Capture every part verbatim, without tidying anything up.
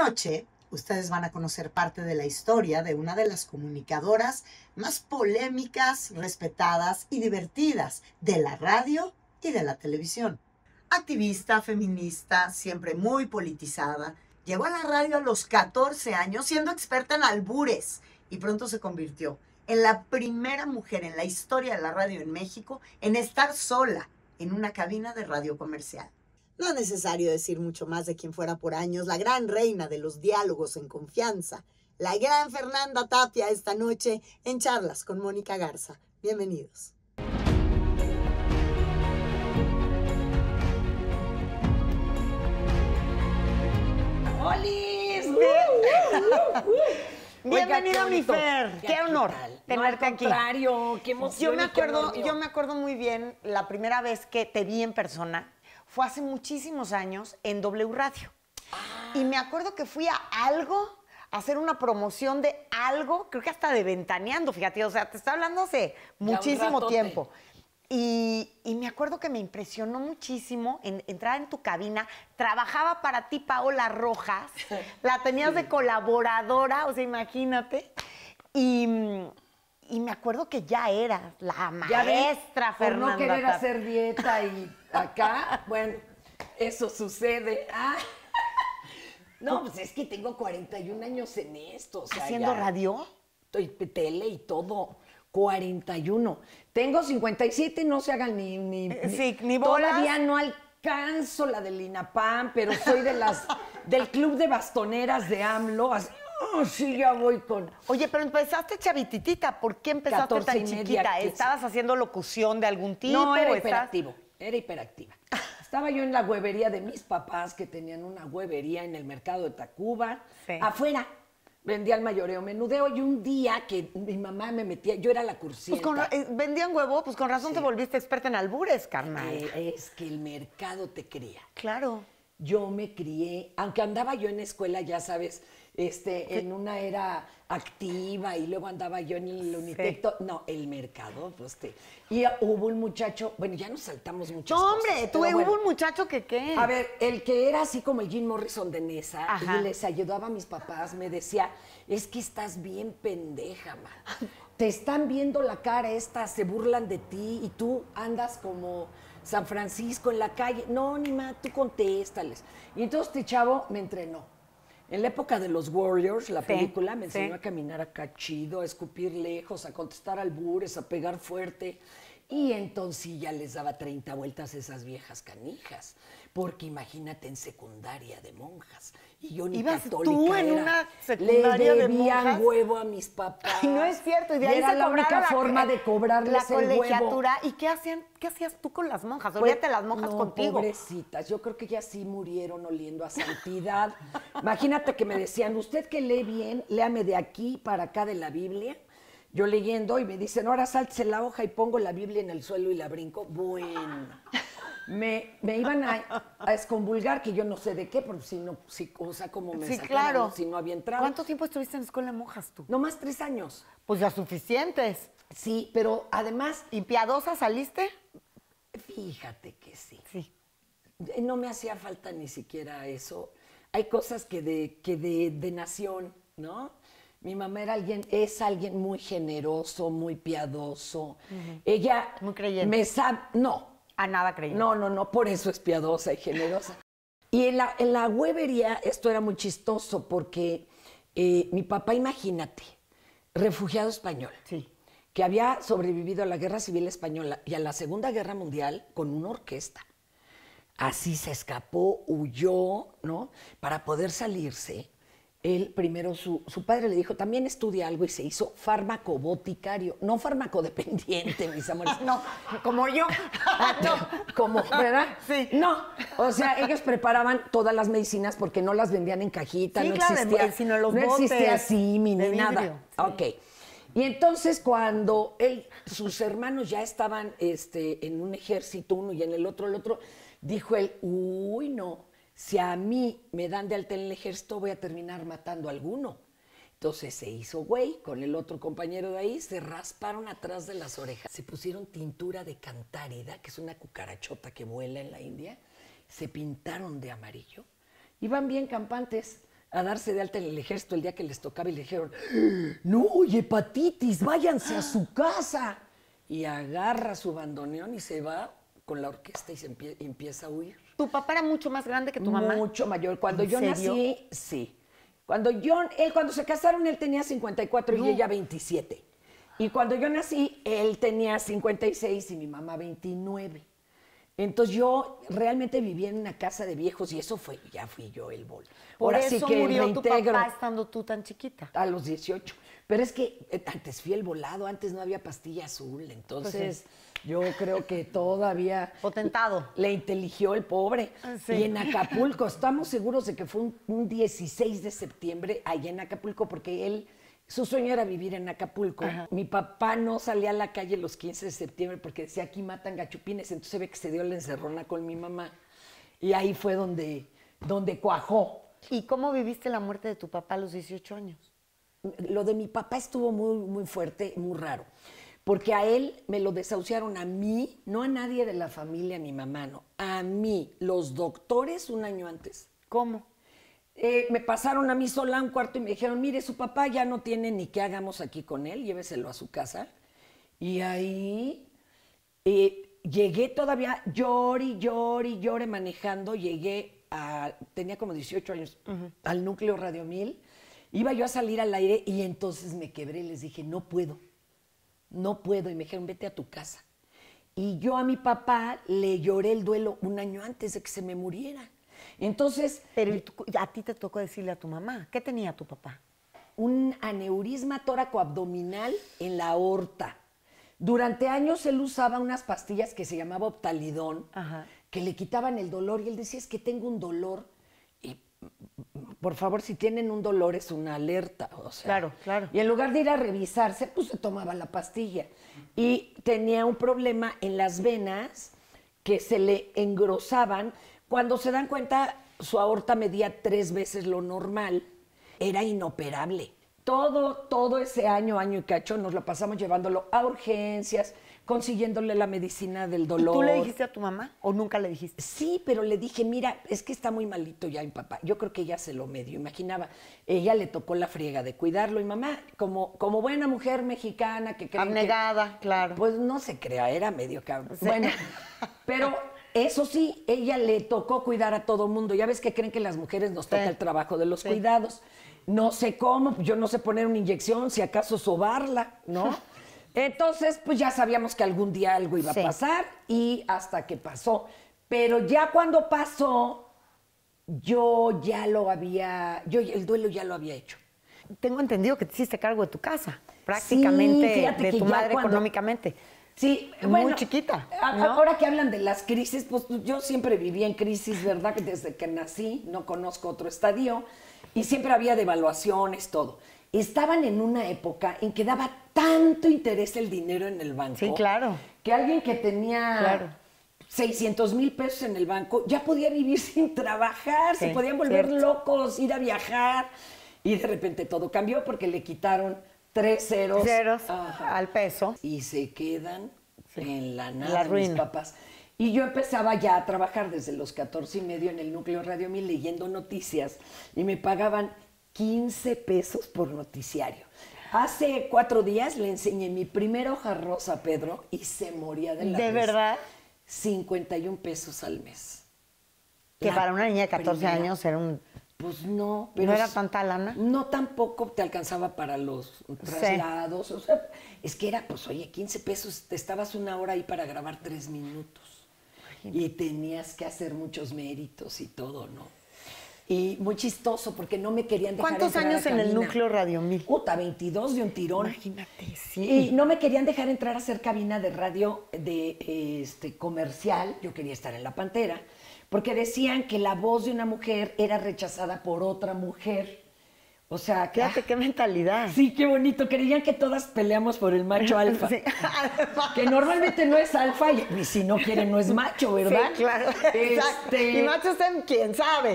noche, ustedes van a conocer parte de la historia de una de las comunicadoras más polémicas, respetadas y divertidas de la radio y de la televisión. Activista, feminista, siempre muy politizada, llegó a la radio a los catorce años siendo experta en albures y pronto se convirtió en la primera mujer en la historia de la radio en México en estar sola en una cabina de radio comercial. No es necesario decir mucho más de quien fuera por años la gran reina de los diálogos en confianza, la gran Fernanda Tapia, esta noche en Charlas con Mónica Garza. Bienvenidos. ¡Olis! Uh, uh, uh, uh. Bienvenida, mi Fer. Qué, qué honor tenerte aquí. No, al contrario, qué emoción. Yo me acuerdo, yo me acuerdo muy bien la primera vez que te vi en persona. Fue hace muchísimos años en W Radio. Ah. Y me acuerdo que fui a algo, a hacer una promoción de algo, creo que hasta de Ventaneando, fíjate, o sea, te está hablando hace muchísimo tiempo. Y, y me acuerdo que me impresionó muchísimo en, entrar en tu cabina. Trabajaba para ti Paola Rojas, la tenías sí. de colaboradora, o sea, imagínate. Y... Y me acuerdo que ya eras la maestra, Fernanda. Por no querer hacer dieta y acá, bueno, eso sucede. Ah. No, pues es que tengo cuarenta y un años en esto. O sea, ¿haciendo radio? Estoy tele y todo. cuarenta y uno. Tengo cincuenta y siete, no se hagan ni... ni, sí, ni bolas. Todavía no alcanzo la del INAPAM, pero soy de las del club de bastoneras de AMLO, así. Oh, sí, ya voy con... Oye, pero empezaste chavititita. ¿Por qué empezaste tan chiquita? ¿Estabas haciendo locución de algún tipo? No, era hiperactivo. Estás... Era hiperactiva. Estaba yo en la huevería de mis papás, que tenían una huevería en el mercado de Tacuba. Sí. Afuera. Vendía el mayoreo menudeo. Y un día que mi mamá me metía... Yo era la cursienta. Pues con, eh, vendían huevo, pues con razón sí. te volviste experta en albures, carnal. Eh, es que el mercado te cría. Claro. Yo me crié, aunque andaba yo en escuela, ya sabes... Este, en una era activa y luego andaba yo en el Unitecto. Sí. No, el mercado, pues te... Y hubo un muchacho, bueno, ya nos saltamos muchas no, cosas. hombre, tú hubo bueno, un muchacho que qué. A ver, el que era así como el Jim Morrison de Nesa y les ayudaba a mis papás, me decía, es que estás bien pendeja, man. Te están viendo la cara esta, se burlan de ti y tú andas como San Francisco en la calle. No, ni más, tú contéstales. Y entonces este chavo me entrenó. En la época de los Warriors, la sí, película, me enseñó sí. a caminar acá chido, a escupir lejos, a contestar albures, a pegar fuerte. Y entonces ya les daba treinta vueltas a esas viejas canijas. Porque imagínate en secundaria de monjas. Y yo ni ¿ibas católica tú en era. una secundaria Le de monjas? debían huevo a mis papás. Ay, no es cierto. Y de ahí y era se la única la, forma de cobrarles la el huevo. colegiatura. ¿Y qué hacían? ¿Qué hacías tú con las monjas? Olvídate pues, las monjas no, contigo. Pobrecitas, yo creo que ya sí murieron oliendo a santidad. Imagínate que me decían, usted que lee bien, léame de aquí para acá de la Biblia. Yo leyendo y me dicen, ahora sáltese la hoja y pongo la Biblia en el suelo y la brinco. Bueno, me, me iban a, a excomulgar, que yo no sé de qué, porque si no, si, o sea, como me sí, sacaron, claro. si no había entrado. ¿Cuánto tiempo estuviste en la escuela de monjas tú? No más tres años. Pues ya suficientes. Sí, pero además... ¿Y piadosa saliste? Fíjate que sí. Sí. No me hacía falta ni siquiera eso. Hay cosas que de, que de, de nación, ¿no? Mi mamá era alguien, es alguien muy generoso, muy piadoso. Uh-huh. Ella... Muy creyente. Me sabe... No. A nada creyente. No, no, no, por eso es piadosa y generosa. Y en la, en la huevería esto era muy chistoso porque eh, mi papá, imagínate, refugiado español. Sí. Que había sobrevivido a la Guerra Civil Española y a la Segunda Guerra Mundial con una orquesta. Así se escapó, huyó, ¿no? Para poder salirse, él primero, su, su padre le dijo, también estudia algo y se hizo farmacoboticario, no farmacodependiente, mis amores. No, como yo. No, como, ¿verdad? Sí. No, o sea, ellos preparaban todas las medicinas porque no las vendían en cajita, sí, no claro, existía, sino los no botes existía así, ni de nada. vidrio, sí. Ok. Y entonces cuando él, sus hermanos ya estaban este, en un ejército, uno y en el otro, el otro, dijo él, uy, no, si a mí me dan de alta en el ejército voy a terminar matando a alguno. Entonces se hizo güey con el otro compañero de ahí, se rasparon atrás de las orejas, se pusieron tintura de cantárida, que es una cucarachota que vuela en la India, se pintaron de amarillo, iban bien campantes. a darse de alta en el ejército el día que les tocaba y le dijeron, no, oye, hepatitis, váyanse a su casa. Y agarra su bandoneón y se va con la orquesta y se empie empieza a huir. ¿Tu papá era mucho más grande que tu mamá? Mucho mayor. Cuando yo serio? nací, sí. Cuando yo, él, cuando se casaron, él tenía cincuenta y cuatro no. y ella veintisiete. Y cuando yo nací, él tenía cincuenta y seis y mi mamá veintinueve. Entonces yo realmente vivía en una casa de viejos y eso fue, ya fui yo el bol. Por Ahora eso sí que murió reintegro, tu papá estando tú tan chiquita. A los dieciocho. Pero es que eh, antes fui el volado, antes no había pastilla azul, entonces pues sí. yo creo que todavía... Potentado. Le inteligió el pobre. Sí. Y en Acapulco, estamos seguros de que fue un, un dieciséis de septiembre allá en Acapulco, porque él... Su sueño era vivir en Acapulco. Ajá. Mi papá no salía a la calle los quince de septiembre porque decía, aquí matan gachupines. Entonces ve que se dio la encerrona con mi mamá. Y ahí fue donde, donde cuajó. ¿Y cómo viviste la muerte de tu papá a los dieciocho años? Lo de mi papá estuvo muy, muy fuerte, muy raro. Porque a él me lo desahuciaron a mí, no a nadie de la familia, mi mamá, no. A mí, los doctores un año antes. ¿Cómo? Eh, me pasaron a mí sola a un cuarto y me dijeron, mire, su papá ya no tiene ni qué hagamos aquí con él, lléveselo a su casa. Y ahí eh, llegué todavía, lloré, lloré, lloré manejando, llegué a, tenía como dieciocho años, uh-huh. al núcleo Radio Mil, iba yo a salir al aire y entonces me quebré y les dije, no puedo, no puedo, y me dijeron, vete a tu casa. Y yo a mi papá le lloré el duelo un año antes de que se me muriera. Entonces... Pero a ti te tocó decirle a tu mamá, ¿qué tenía tu papá? Un aneurisma tóraco-abdominal en la aorta. Durante años él usaba unas pastillas que se llamaba Optalidón, Ajá. que le quitaban el dolor, y él decía, es que tengo un dolor. Y, por favor, si tienen un dolor es una alerta. O sea, claro, claro. Y en lugar de ir a revisarse, pues se tomaba la pastilla. Y tenía un problema en las venas que se le engrosaban. Cuando se dan cuenta, su aorta medía tres veces lo normal. Era inoperable. Todo, todo ese año, año y cacho, nos lo pasamos llevándolo a urgencias, consiguiéndole la medicina del dolor. ¿Y tú le dijiste a tu mamá o nunca le dijiste? Sí, pero le dije, mira, es que está muy malito ya mi papá. Yo creo que ella se lo medio imaginaba. Ella le tocó la friega de cuidarlo. Y mamá, como, como buena mujer mexicana que cree abnegada, que, claro. Pues no se crea, era medio cabrón. Sí. Bueno, pero... Eso sí, ella le tocó cuidar a todo mundo. Ya ves que creen que las mujeres nos toca sí. el trabajo de los sí. cuidados. No sé cómo, yo no sé poner una inyección, si acaso sobarla, ¿no? Entonces, pues ya sabíamos que algún día algo iba sí. a pasar y hasta que pasó. Pero ya cuando pasó, yo ya lo había, yo el duelo ya lo había hecho. Tengo entendido que te hiciste cargo de tu casa, prácticamente, sí, de tu madre cuando... económicamente. Sí, muy bueno, chiquita, ¿no? Ahora que hablan de las crisis, pues yo siempre viví en crisis, ¿verdad? Desde que nací, no conozco otro estadio, y siempre había devaluaciones, todo. Estaban en una época en que daba tanto interés el dinero en el banco. Sí, claro. Que alguien que tenía claro. seiscientos mil pesos en el banco ya podía vivir sin trabajar, sí, se podían volver cierto. locos, ir a viajar, y de repente todo cambió porque le quitaron tres ceros, ceros Ajá. al peso. Y se quedan sí. en la nada la ruina. mis papás. Y yo empezaba ya a trabajar desde los catorce y medio en el núcleo Radio Mil leyendo noticias y me pagaban quince pesos por noticiario. Hace cuatro días le enseñé mi primera hoja rosa a Pedro y se moría de la ¿De risa. Verdad? cincuenta y un pesos al mes. Que la para una niña de catorce primera, años era un... Pues no. Pero ¿no era tanta lana? No, tampoco te alcanzaba para los traslados. Sí. O sea, es que era, pues, oye, quince pesos, te estabas una hora ahí para grabar tres minutos. Imagínate. Y tenías que hacer muchos méritos y todo, ¿no? Y muy chistoso, porque no me querían dejar ¿Cuántos entrar años a en el núcleo Radio Mil? Puta, veintidós de un tirón. Imagínate, sí. Y no me querían dejar entrar a hacer cabina de radio de este comercial. Yo quería estar en La Pantera. Porque decían que la voz de una mujer era rechazada por otra mujer. O sea, fíjate qué mentalidad. Sí, qué bonito. Creían que todas peleamos por el macho alfa. Sí. Que normalmente no es alfa y, y si no quiere no es macho, ¿verdad? Sí, claro. Este... Exacto. Y macho usted quién sabe.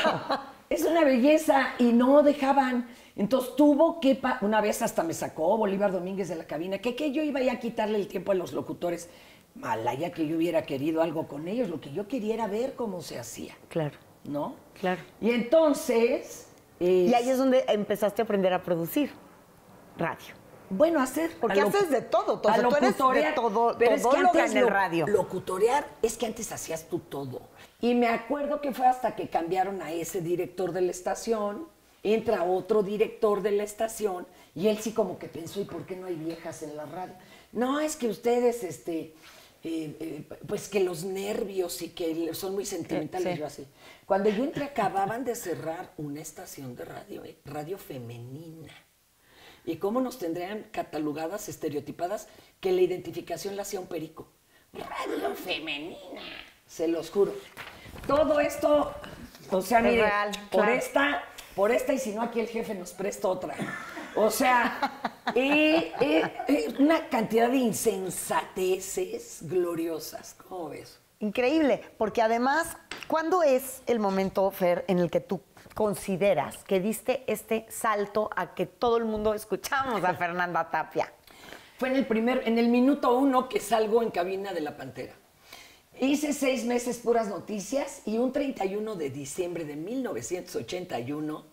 Es una belleza y no dejaban. Entonces tuvo que... Pa... Una vez hasta me sacó Bolívar Domínguez de la cabina, que, que yo iba a quitarle el tiempo a los locutores. Malaya que yo hubiera querido algo con ellos, lo que yo quería era ver cómo se hacía. Claro. ¿No? Claro. Y entonces Es... Y ahí es donde empezaste a aprender a producir radio. Bueno, hacer... Porque haces de todo. todo. A Tú eres locutorear. de todo, pero es que antes en el lo, radio. Locutorear es que antes hacías tú todo. Y me acuerdo que fue hasta que cambiaron a ese director de la estación, entra otro director de la estación, y él sí como que pensó, ¿y por qué no hay viejas en la radio? No, es que ustedes, este... Eh, eh, pues que los nervios y que son muy sentimentales, sí. Yo así. Cuando yo entré, acababan de cerrar una estación de radio, eh, radio femenina. ¿Y cómo nos tendrían catalogadas, estereotipadas, que la identificación la hacía un perico? Radio femenina, se los juro. Todo esto, o sea, mire, real, por claro. esta, por esta, y si no aquí el jefe nos presta otra. O sea, eh, eh, eh, una cantidad de insensateces gloriosas. ¿Cómo ves? Increíble, porque además, ¿cuándo es el momento, Fer, en el que tú consideras que diste este salto a que todo el mundo escuchamos a Fernanda Tapia? Fue en el primer, en el minuto uno que salgo en cabina de La Pantera. Hice seis meses puras noticias y un treinta y uno de diciembre de mil novecientos ochenta y uno,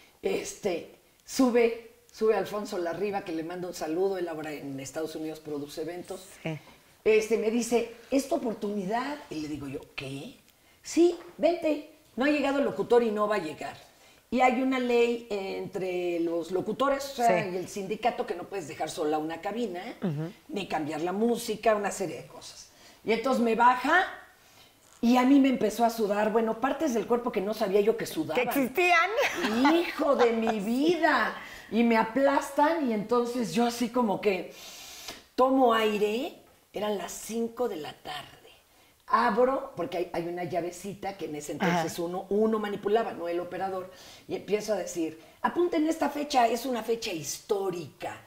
este, sube, sube Alfonso Larriba, que le mando un saludo, él ahora en Estados Unidos produce eventos. Sí. Este, me dice, ¿es tu oportunidad? Y le digo yo, ¿qué? Sí, vente. No ha llegado el locutor y no va a llegar. Y hay una ley entre los locutores, o sea, sí. y el sindicato, que no puedes dejar sola una cabina, uh-huh. ni cambiar la música, una serie de cosas. Y entonces me baja y a mí me empezó a sudar, bueno, partes del cuerpo que no sabía yo que sudaban. ¿Que existían? ¡Hijo de mi vida! Y me aplastan y entonces yo así como que tomo aire, eran las cinco de la tarde. Abro, porque hay, hay una llavecita que en ese entonces uno, uno manipulaba, no el operador, y empiezo a decir, apunten esta fecha, es una fecha histórica.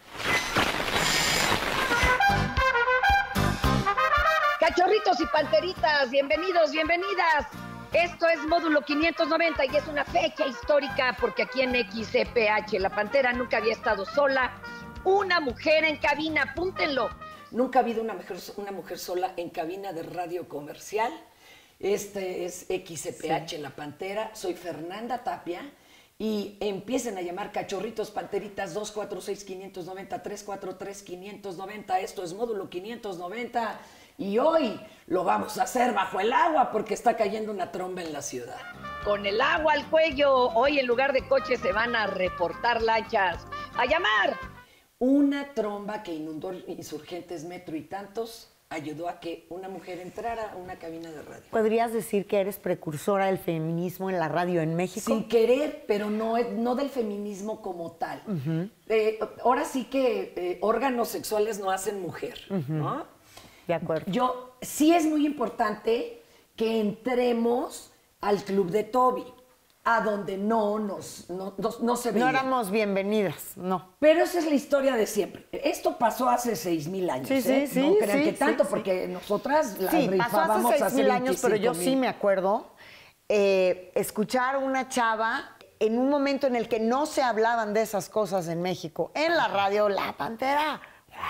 Cachorritos y panteritas, bienvenidos, bienvenidas. Esto es Módulo quinientos noventa y es una fecha histórica porque aquí en X C P H La Pantera nunca había estado sola. Una mujer en cabina, apúntenlo. Nunca ha habido una mujer, una mujer sola en cabina de radio comercial. Este es X C P H sí. La Pantera. Soy Fernanda Tapia. Y empiecen a llamar cachorritos, panteritas, dos cuatro seis, quinientos noventa, tres cuatro tres, quinientos noventa. Esto es Módulo quinientos noventa. Y hoy lo vamos a hacer bajo el agua porque está cayendo una tromba en la ciudad. Con el agua al cuello. Hoy en lugar de coches se van a reportar lanchas. ¡A llamar! Una tromba que inundó Insurgentes, Metro y tantos ayudó a que una mujer entrara a una cabina de radio. ¿Podrías decir que eres precursora del feminismo en la radio en México? Sin querer, pero no, no del feminismo como tal. Uh-huh. eh, ahora sí que eh, órganos sexuales no hacen mujer, uh-huh. ¿no? De acuerdo. Yo, sí es muy importante que entremos al club de Toby, a donde no nos no, no, no se veía. No éramos bienvenidas, no. Pero esa es la historia de siempre. Esto pasó hace seis mil años, sí, ¿eh? Sí, no sí, crean sí, que tanto, sí, porque sí. nosotras la sí, rifábamos pasó hace seis mil años, pero yo mil. sí me acuerdo eh, escuchar a una chava en un momento en el que no se hablaban de esas cosas en México, en la radio La Pantera,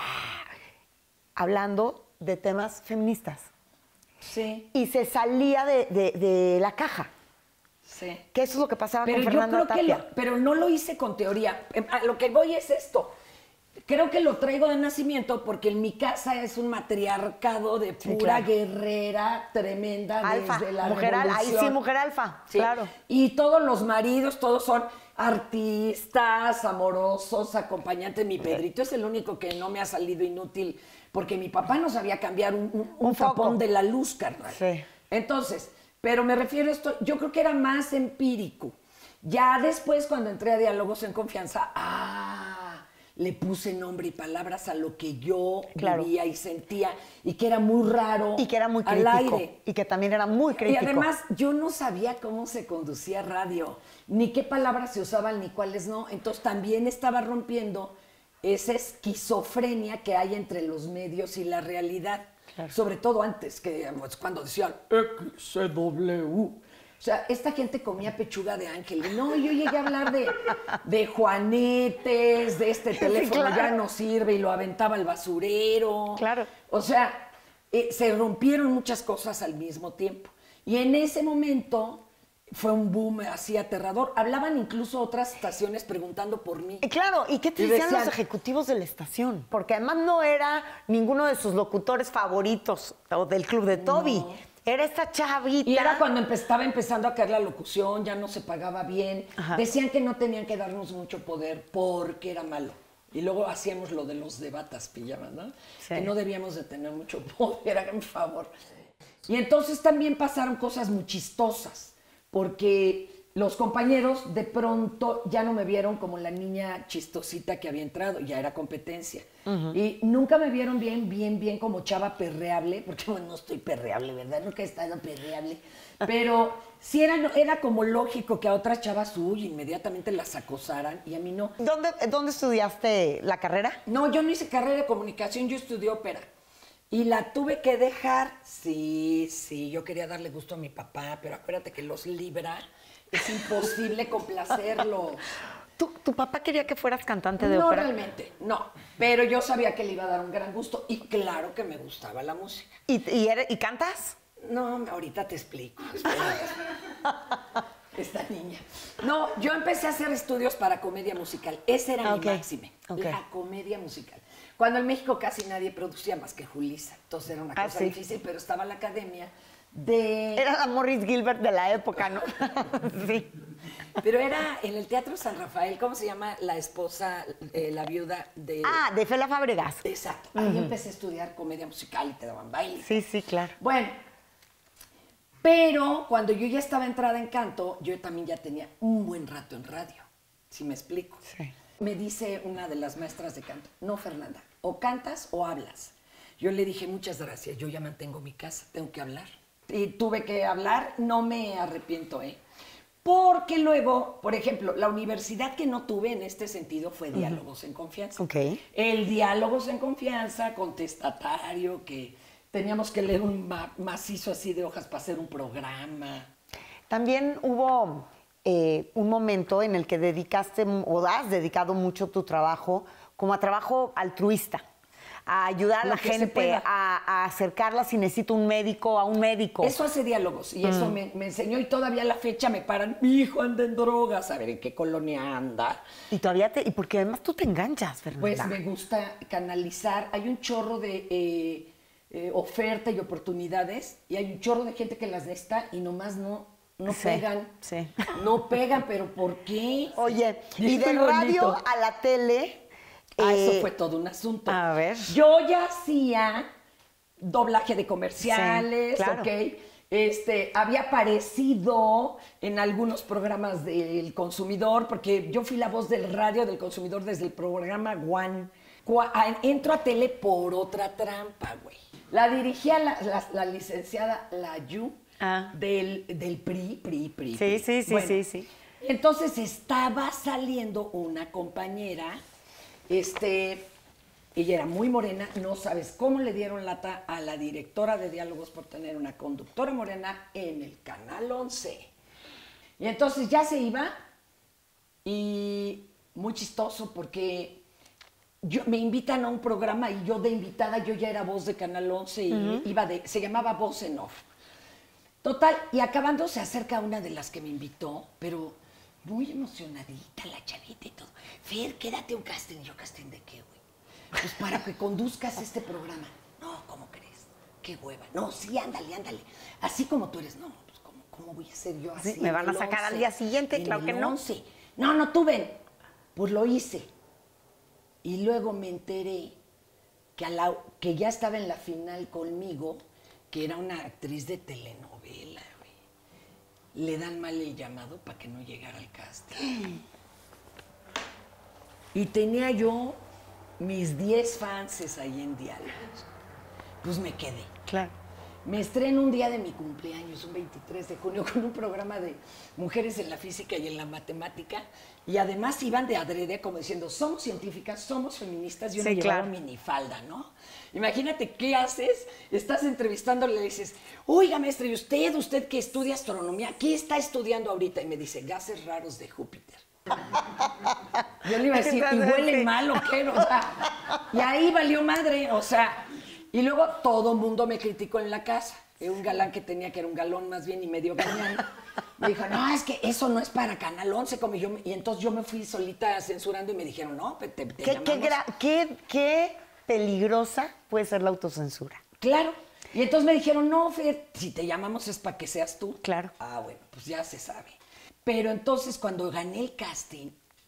hablando de temas feministas. Sí. Y se salía de, de, de la caja. Sí. Que eso es lo que pasaba pero con Fernanda yo creo Tapia. Que lo, pero no lo hice con teoría. A lo que voy es esto. Creo que lo traigo de nacimiento porque en mi casa es un matriarcado de pura sí, claro. guerrera tremenda alfa. Desde la mujer revolución. Ahí sí, mujer alfa, sí. Claro. Y todos los maridos, todos son artistas, amorosos, acompañantes. Mi Pedrito es el único que no me ha salido inútil porque mi papá no sabía cambiar un, un, un, un tapón de la luz, carnal. Sí. Entonces, pero me refiero a esto, yo creo que era más empírico. Ya después, cuando entré a Diálogos en Confianza, ah, le puse nombre y palabras a lo que yo claro. vivía y sentía, y que era muy raro. Y que era muy crítico. Al aire. Y que también era muy crítico. Y además, yo no sabía cómo se conducía radio, ni qué palabras se usaban, ni cuáles no. Entonces, también estaba rompiendo esa esquizofrenia que hay entre los medios y la realidad. Claro. Sobre todo antes, que pues, cuando decían X C W. O sea, esta gente comía pechuga de ángel. Y no, yo llegué a hablar de, de juanetes, de este teléfono sí, claro. ya no sirve y lo aventaba al basurero. Claro. O sea, eh, se rompieron muchas cosas al mismo tiempo. Y en ese momento fue un boom así aterrador. Hablaban incluso otras estaciones preguntando por mí. Y claro, ¿y qué te Y decían decían- los ejecutivos de la estación? Porque además no era ninguno de sus locutores favoritos o del club de Toby. No. Era esta chavita. Y era cuando empe- estaba empezando a caer la locución, ya no se pagaba bien. Ajá. Decían que no tenían que darnos mucho poder porque era malo. Y luego hacíamos lo de los debatas, pillaban, ¿no? Sí. Que no debíamos de tener mucho poder, háganme favor. Y entonces también pasaron cosas muy chistosas, porque los compañeros de pronto ya no me vieron como la niña chistosita que había entrado, ya era competencia. Y nunca me vieron bien, bien, bien como chava perreable, porque bueno, no estoy perreable, ¿verdad? Nunca he estado perreable. Pero sí era, era como lógico que a otras chavas, uy, inmediatamente las acosaran y a mí no. ¿Dónde, ¿Dónde estudiaste la carrera? No, yo no hice carrera de comunicación, yo estudié ópera. Y la tuve que dejar. Sí, sí, yo quería darle gusto a mi papá, pero acuérdate que los Libra es imposible complacerlos. ¿Tu, tu papá quería que fueras cantante de No ópera? realmente, no. Pero yo sabía que le iba a dar un gran gusto y claro que me gustaba la música. ¿Y, y, eres- y cantas? No, ahorita te explico. Espérate. Esta niña. No, yo empecé a hacer estudios para comedia musical. Ese era Ah, mi ok, máxime, ok. la comedia musical. Cuando en México casi nadie producía más que Julissa. Entonces era una Ah, cosa sí. difícil, pero estaba la academia de... Era la Morris Gilbert de la época, ¿no? Sí. Pero era en el Teatro San Rafael, ¿cómo se llama? La esposa, eh, la viuda de... Ah, de Fela Fábregas. Exacto. Ahí empecé a estudiar comedia musical y te daban baile. Sí, sí, claro. Bueno, pero cuando yo ya estaba entrada en canto, yo también ya tenía un buen rato en radio, si me explico. Sí. Me dice una de las maestras de canto, no, Fernanda, o cantas o hablas. Yo le dije, muchas gracias, yo ya mantengo mi casa, tengo que hablar. Y tuve que hablar, no me arrepiento, ¿eh? Porque luego, por ejemplo, la universidad que no tuve en este sentido fue Diálogos en Confianza. Ok. El Diálogos en Confianza, contestatario, que teníamos que leer un ma- macizo así de hojas para hacer un programa. También hubo eh, un momento en el que dedicaste o has dedicado mucho tu trabajo como a trabajo altruista, a ayudar a Lo la que se gente, pueda. a, a acercarla si necesita un médico a un médico. Eso hace Diálogos y eso me, me enseñó y todavía a la fecha me paran, mi hijo anda en drogas, a ver en qué colonia anda. Y todavía te, y porque además tú te enganchas, Fernanda. Pues me gusta canalizar, hay un chorro de eh, eh, oferta y oportunidades y hay un chorro de gente que las necesita y nomás no, no Sí, pegan. sí. No pegan, pero ¿por qué? Oye, y Esto del es radio bonito. a la tele. Ah, eh, eso fue todo un asunto. a ver. Yo ya hacía doblaje de comerciales, Sí, claro. ¿ok? Este, había aparecido en algunos programas del consumidor, porque yo fui la voz del radio del consumidor desde el programa One. Cua- a- Entro a tele por otra trampa, güey. La dirigía la, la- la licenciada Layu Ah. del, del P R I, P R I, P R I. Sí, sí, sí, Bueno, sí, sí. entonces estaba saliendo una compañera, este, ella era muy morena, no sabes cómo le dieron lata a la directora de Diálogos por tener una conductora morena en el Canal once. Y entonces ya se iba y muy chistoso porque yo, me invitan a un programa y yo de invitada, yo ya era voz de Canal once y iba de, se llamaba Voz en Off. Total, y acabando se acerca una de las que me invitó, pero muy emocionadita la chavita y todo. Fer, quédate un casting. Y yo, ¿casting de qué, güey? Pues para que conduzcas este programa. No, ¿cómo crees? Qué hueva. No, sí, ándale, ándale. Así como tú eres. No, pues ¿cómo, cómo voy a ser yo así? Sí, me en van a el sacar al once? día siguiente, En claro el que no. once. No, no, tú ven. Pues lo hice. Y luego me enteré que, a la, que ya estaba en la final conmigo, que era una actriz de telenovela, güey. Le dan mal el llamado para que no llegara al casting. Y tenía yo mis diez fanses ahí en Diálogos. Pues me quedé. Claro. Me estreno un día de mi cumpleaños, un veintitrés de junio, con un programa de mujeres en la física y en la matemática. Y además iban de adrede como diciendo, somos científicas, somos feministas. Yo Sí, no llevaba claro. minifalda, ¿no? Imagínate qué haces. Estás entrevistándole y le dices, oiga, maestra, ¿y usted, usted que estudia astronomía, qué está estudiando ahorita? Y me dice, gases raros de Júpiter. Yo le iba a decir, ¿y Entonces, huelen sí. mal o qué? O sea, y ahí valió madre, o sea, y luego todo el mundo me criticó en la casa. Era un galán que tenía, que era un galón más bien y medio gañán. Me dijo, no, es que eso no es para Canal once. Como yo, y entonces yo me fui solita censurando y me dijeron, no, te, te ¿Qué, qué, qué, qué peligrosa puede ser la autocensura? Claro. Y entonces me dijeron, no, Fer, si te llamamos es para que seas tú. Claro. Ah, bueno, pues ya se sabe. Pero entonces cuando gané el casting,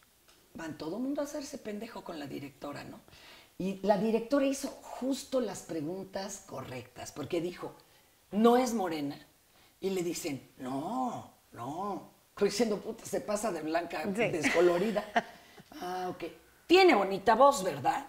van todo el mundo a hacerse pendejo con la directora, ¿no? Y la directora hizo justo las preguntas correctas, porque dijo, no es morena. Y le dicen, no, no. Estoy diciendo, puta, se pasa de blanca, sí. descolorida. Ah, ok. Tiene bonita voz, ¿verdad?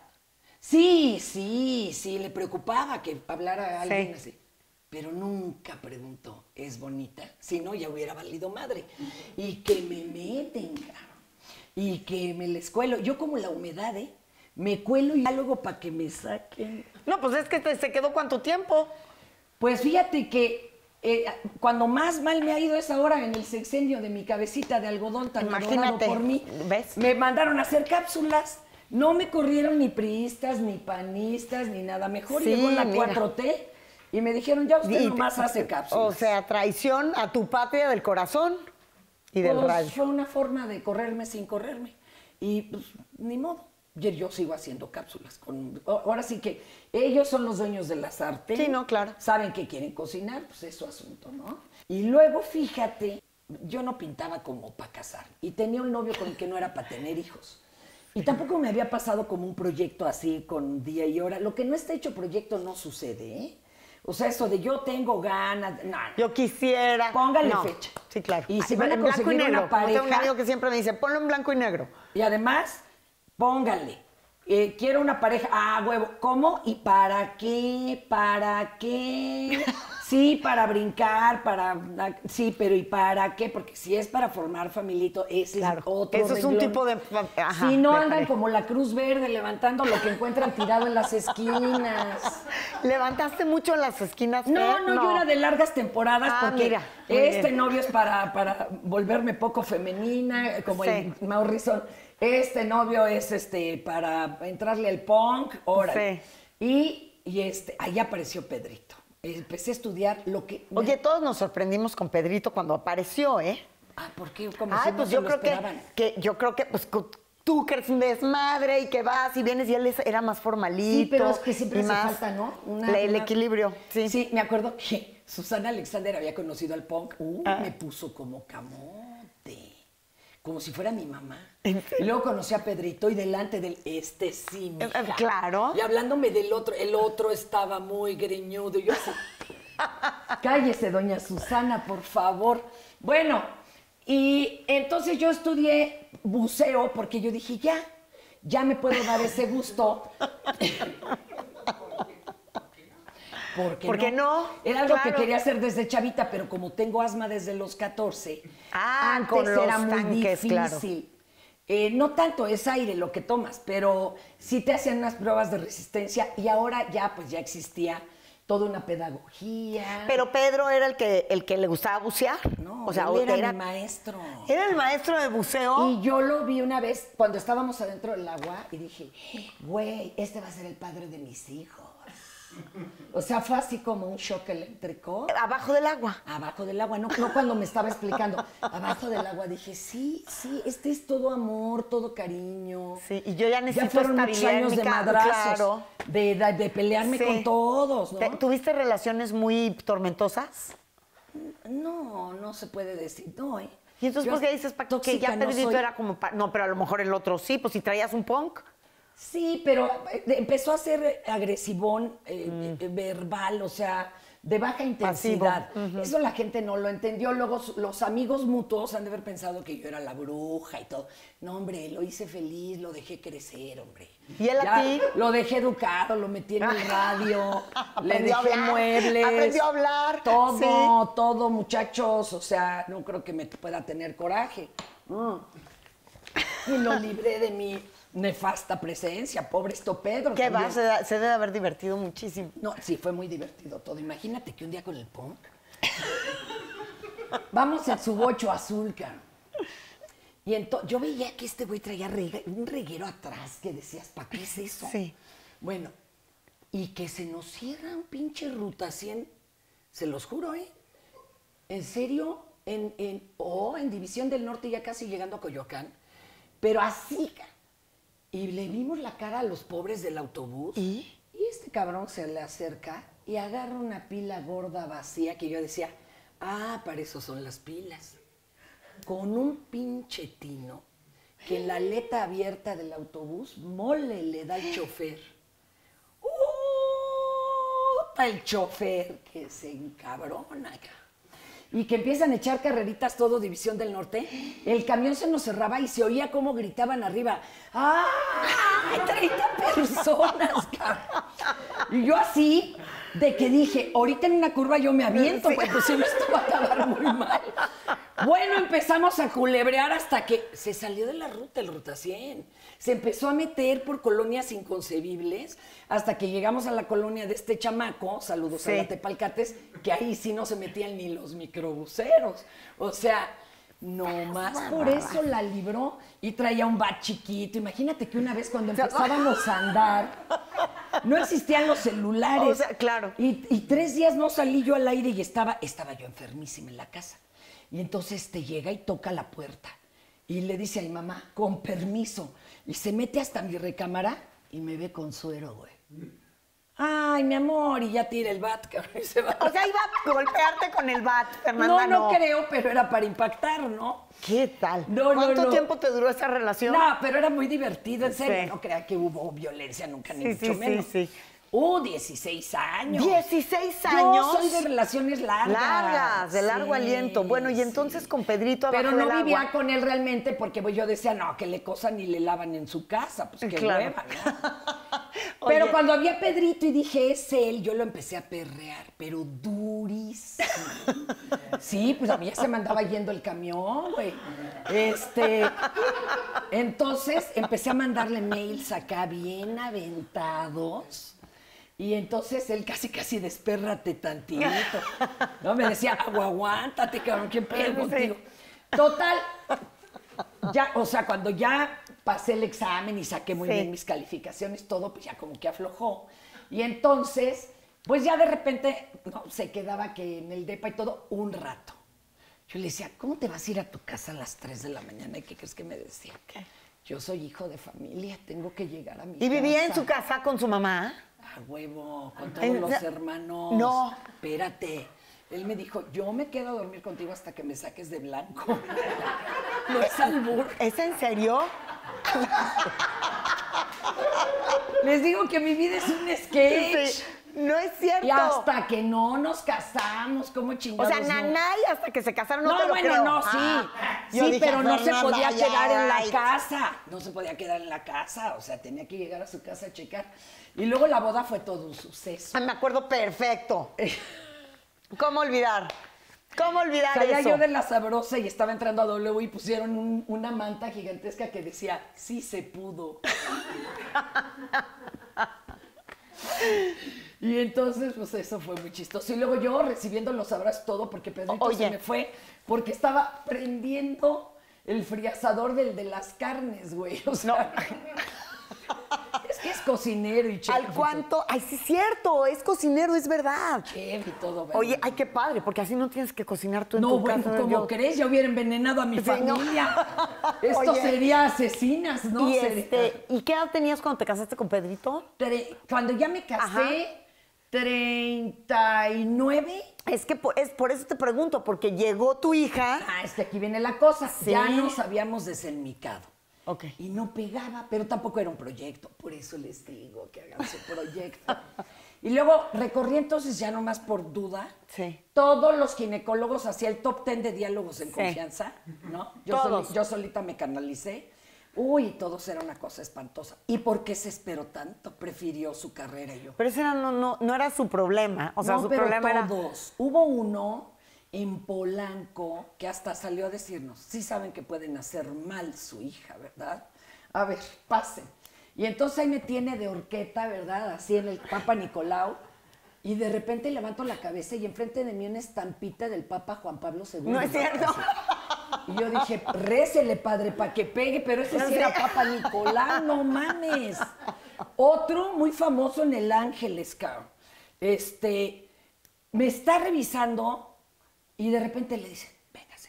Sí, sí, sí, le preocupaba que hablara a alguien sí. así. Pero nunca preguntó, ¿es bonita? Si no, ya hubiera valido madre. Y que me meten, claro. Y que me les cuelo. Yo como la humedad, ¿eh? Me cuelo y algo para que me saquen. No, pues es que te, se quedó ¿cuánto tiempo? Pues fíjate que eh, cuando más mal me ha ido es ahora en el sexenio de mi cabecita de algodón tan adorado por mí. ¿Ves? Me mandaron a hacer cápsulas. No me corrieron ni priistas, ni panistas, ni nada. Mejor sí, llegó la mira. cuatro T y me dijeron, ya usted y nomás te, hace cápsulas. O sea, traición a tu patria del corazón y del pues, radio. Fue una forma de correrme sin correrme. Y pues, ni modo. Yo, yo sigo haciendo cápsulas. Con, ahora sí que ellos son los dueños de las artes. Sí, no, claro. Saben que quieren cocinar, pues es su asunto, ¿no? Y luego, fíjate, yo no pintaba como para casar. Y tenía un novio con el que no era para tener hijos. Y tampoco me había pasado como un proyecto así con día y hora. Lo que no está hecho proyecto no sucede, ¿eh? O sea, eso de yo tengo ganas, no. Yo quisiera. Póngale no. fecha. Sí, claro. Y si Ay, van a en blanco y negro. una pareja, tengo un amigo que siempre me dice, ponlo en blanco y negro. Y además, póngale. Eh, quiero una pareja. Ah, huevo. ¿Cómo? ¿Y para qué? ¿Para qué? Sí, para brincar, para... Sí, pero ¿y para qué? Porque si es para formar familito, ese claro, es otro Eso es renglón. un tipo de... Ajá, si no de andan pareja. Como la Cruz Verde levantando lo que encuentran tirado en las esquinas. ¿Levantaste mucho en las esquinas? No, no, no, yo era de largas temporadas ah, porque mira, este bien. novio es para, para volverme poco femenina, como sí. el Maurison. Este novio es este para entrarle al punk, órale. Sí. Y, y este, ahí apareció Pedrito. Empecé a estudiar lo que... Oye, todos nos sorprendimos con Pedrito cuando apareció, ¿eh? Ah, ¿por qué? Como Ay, si pues no yo se creo lo esperaban. que, que yo creo que pues tú que eres un desmadre y que vas y vienes y él era más formalito. Sí, pero es que siempre hace más falta, ¿no? Una, la, el una... equilibrio, sí. Sí, me acuerdo que Susana Alexander había conocido al punk. Uh, ah. Me puso como camote. Como si fuera mi mamá. Y luego conocí a Pedrito y delante del este sí, mija. Claro. Y hablándome del otro, el otro estaba muy greñudo. Y yo así, cállese, doña Susana, por favor. Bueno, y entonces yo estudié buceo porque yo dije, ya, ya me puedo dar ese gusto. ¿Por qué, ¿Por qué no? no? Era algo claro. que quería hacer desde chavita, pero como tengo asma desde los catorce, ah, antes con los era muy tanques, difícil. Claro. Eh, no tanto es aire lo que tomas, pero sí te hacían unas pruebas de resistencia y ahora ya pues ya existía toda una pedagogía. Pero Pedro era el que el que le gustaba bucear. No, o sea, él era, era mi maestro. Era el maestro de buceo. Y yo lo vi una vez cuando estábamos adentro del agua y dije, güey, este va a ser el padre de mis hijos. O sea, fue así como un shock eléctrico. Abajo del agua. Abajo del agua, no, no cuando me estaba explicando. Abajo del agua dije, sí, sí, este es todo amor, todo cariño. Sí, y yo ya necesito ya fueron muchos años de madrazos, claro. de, de, de pelearme sí. con todos, ¿no? ¿Tuviste relaciones muy tormentosas? No, no se puede decir, no, ¿eh? ¿Y entonces por qué dices, Paco, que ya Pedrito no soy... era como... Pa... No, pero a lo mejor el otro sí, pues si traías un punk... Sí, pero empezó a ser agresivón, eh, mm. verbal, o sea, de baja intensidad. Uh-huh. Eso la gente no lo entendió. Luego los amigos mutuos han de haber pensado que yo era la bruja y todo. No, hombre, lo hice feliz, lo dejé crecer, hombre. ¿Y él ya, a ti? Lo dejé educado, lo metí en el radio, le dejé hablar, muebles. Aprendió a hablar. Todo, sí. todo, muchachos. O sea, no creo que me pueda tener coraje. Mm. Y lo libré de mi... nefasta presencia, pobre esto Pedro. ¿Qué va? Se, da, se debe haber divertido muchísimo. No, sí, fue muy divertido todo. Imagínate que un día con el punk vamos en su bocho azul, cara. Y entonces yo veía que este güey traía rega, un reguero atrás que decías, ¿para qué es eso? Sí. Bueno, y que se nos cierra un pinche ruta cien, se los juro, ¿eh? En serio, en, en, oh, en División del Norte, ya casi llegando a Coyoacán, pero así, y le vimos la cara a los pobres del autobús, ¿y? Y este cabrón se le acerca y agarra una pila gorda vacía que yo decía, ah, para eso son las pilas. Con un pinche tino que en la aleta abierta del autobús mole le da al chofer. ¡Uh! El chofer que se encabrona acá. Y que empiezan a echar carreritas todo División del Norte. El camión se nos cerraba y se oía cómo gritaban arriba. ¡Ay, treinta personas, cabrón! Y yo así, de que dije, ahorita en una curva yo me aviento, Sí. porque si no esto va a acabar muy mal. Bueno, empezamos a culebrear hasta que se salió de la ruta, el Ruta cien. Se empezó a meter por colonias inconcebibles hasta que llegamos a la colonia de este chamaco, saludos Sí. a la Tepalcates, que ahí sí no se metían ni los microbuseros. O sea, nomás por eso la libró y traía un bat chiquito. Imagínate que una vez cuando empezábamos a andar, no existían los celulares. O sea, claro. Y, y tres días no salí yo al aire y estaba, estaba yo enfermísima en la casa. Y entonces te llega y toca la puerta. Y le dice a mi mamá, con permiso. Y se mete hasta mi recámara y me ve con suero, güey. Ay, mi amor, y ya tira el bat, cabrón, y se va. O sea, iba a golpearte con el bat, Fernanda. No, no creo, pero era para impactar, ¿no? ¿Qué tal? No, no, ¿Cuánto no. tiempo te duró esa relación? No, pero era muy divertido, en serio. Sí. No crea que hubo violencia nunca, ni Sí, mucho sí, sí, menos. sí. Uh, dieciséis años. dieciséis años. Yo soy de relaciones largas. Largas, de largo Sí, aliento. Bueno, y entonces sí. con Pedrito abajo Pero no del vivía agua. con él realmente porque pues, yo decía, no, que le cosan y le lavan en su casa. Pues qué Claro. hueva, ¿no? Oye. Pero cuando había Pedrito y dije, es él, yo lo empecé a perrear, pero durísimo. Sí, pues a mí ya se me andaba yendo el camión, güey. Este, entonces empecé a mandarle mails acá bien aventados. Y entonces él casi, casi despérrate tantito. No, me decía, agua, aguántate, cabrón, ¿quién pedo Sí. contigo? Total, ya, o sea, cuando ya pasé el examen y saqué muy Sí. bien mis calificaciones, todo, pues ya como que aflojó. Y entonces, pues ya de repente, no, se quedaba que en el depa y todo, un rato. Yo le decía, ¿cómo te vas a ir a tu casa a las tres de la mañana? ¿Y qué crees que me decía? ¿Qué? Yo soy hijo de familia, tengo que llegar a mi ¿Y casa. vivía en su casa con su mamá? A huevo, con todos En- los no. hermanos. No. Espérate. Él me dijo, yo me quedo a dormir contigo hasta que me saques de blanco. No es albur. ¿Es en serio? Les digo que mi vida es un sketch. Sí. No es cierto. Y hasta que no nos casamos, ¿cómo O chingados sea, no? nanay hasta que se casaron, no, No, te lo bueno, creo. no, sí. Ah, yo sí, dije, pero no se Fernanda, podía ya, quedar en la ay. casa. No se podía quedar en la casa. O sea, tenía que llegar a su casa a checar. Y luego la boda fue todo un suceso. Ah, me acuerdo perfecto. ¿Cómo olvidar? ¿Cómo olvidar Salía eso? yo de la sabrosa y estaba entrando a W y pusieron un- una manta gigantesca que decía, sí se pudo. Y entonces, pues eso fue muy chistoso. Y luego yo recibiendo los abrazos todo porque Pedrito Oye. se me fue porque estaba prendiendo el friazador del de las carnes, güey. O sea, es que es cocinero y chef. ¿Al cuánto? Ay, sí es cierto, es cocinero, es verdad. Chef y todo. ¿verdad? Oye, ay, qué padre, porque así no tienes que cocinar tú en No, tu bueno, casa. ¿cómo yo- crees? Ya hubiera envenenado a mi Sí, no. familia. Esto Oye. sería asesinas, ¿no? y, Sería- este, ¿Y qué edad tenías cuando te casaste con Pedrito? Tre- Cuando ya me casé, treinta y nueve. Es que por, es, por eso te pregunto, porque llegó tu hija. Ah, es que aquí viene la cosa. Sí. Ya nos habíamos desenmicado. Ok. Y no pegaba, pero tampoco era un proyecto. Por eso les digo que hagan su proyecto. Y luego recorrí entonces ya nomás por duda. Sí. Todos los ginecólogos hacía el top ten de diálogos en Sí. confianza, ¿no? Yo, Todos. soli- yo solita me canalicé. Uy, todos era una cosa espantosa. ¿Y por qué se esperó tanto? Prefirió su carrera y yo. Pero ese era, no, no, no era su problema. O sea, no, su pero problema era. todos. Hubo uno en Polanco que hasta salió a decirnos, sí saben que pueden hacer mal su hija, ¿verdad? A ver, pasen. Y entonces ahí me tiene de horqueta, ¿verdad? Así en el Papa Nicolau. Y de repente levanto la cabeza y enfrente de mí una estampita del Papa Juan Pablo segundo. No es cierto. Y yo dije, récele, padre, para que pegue, pero ese sí era Papa Nicolau, no mames. Otro muy famoso en El Ángeles, cabrón. Este, me está revisando y de repente le dice, venga,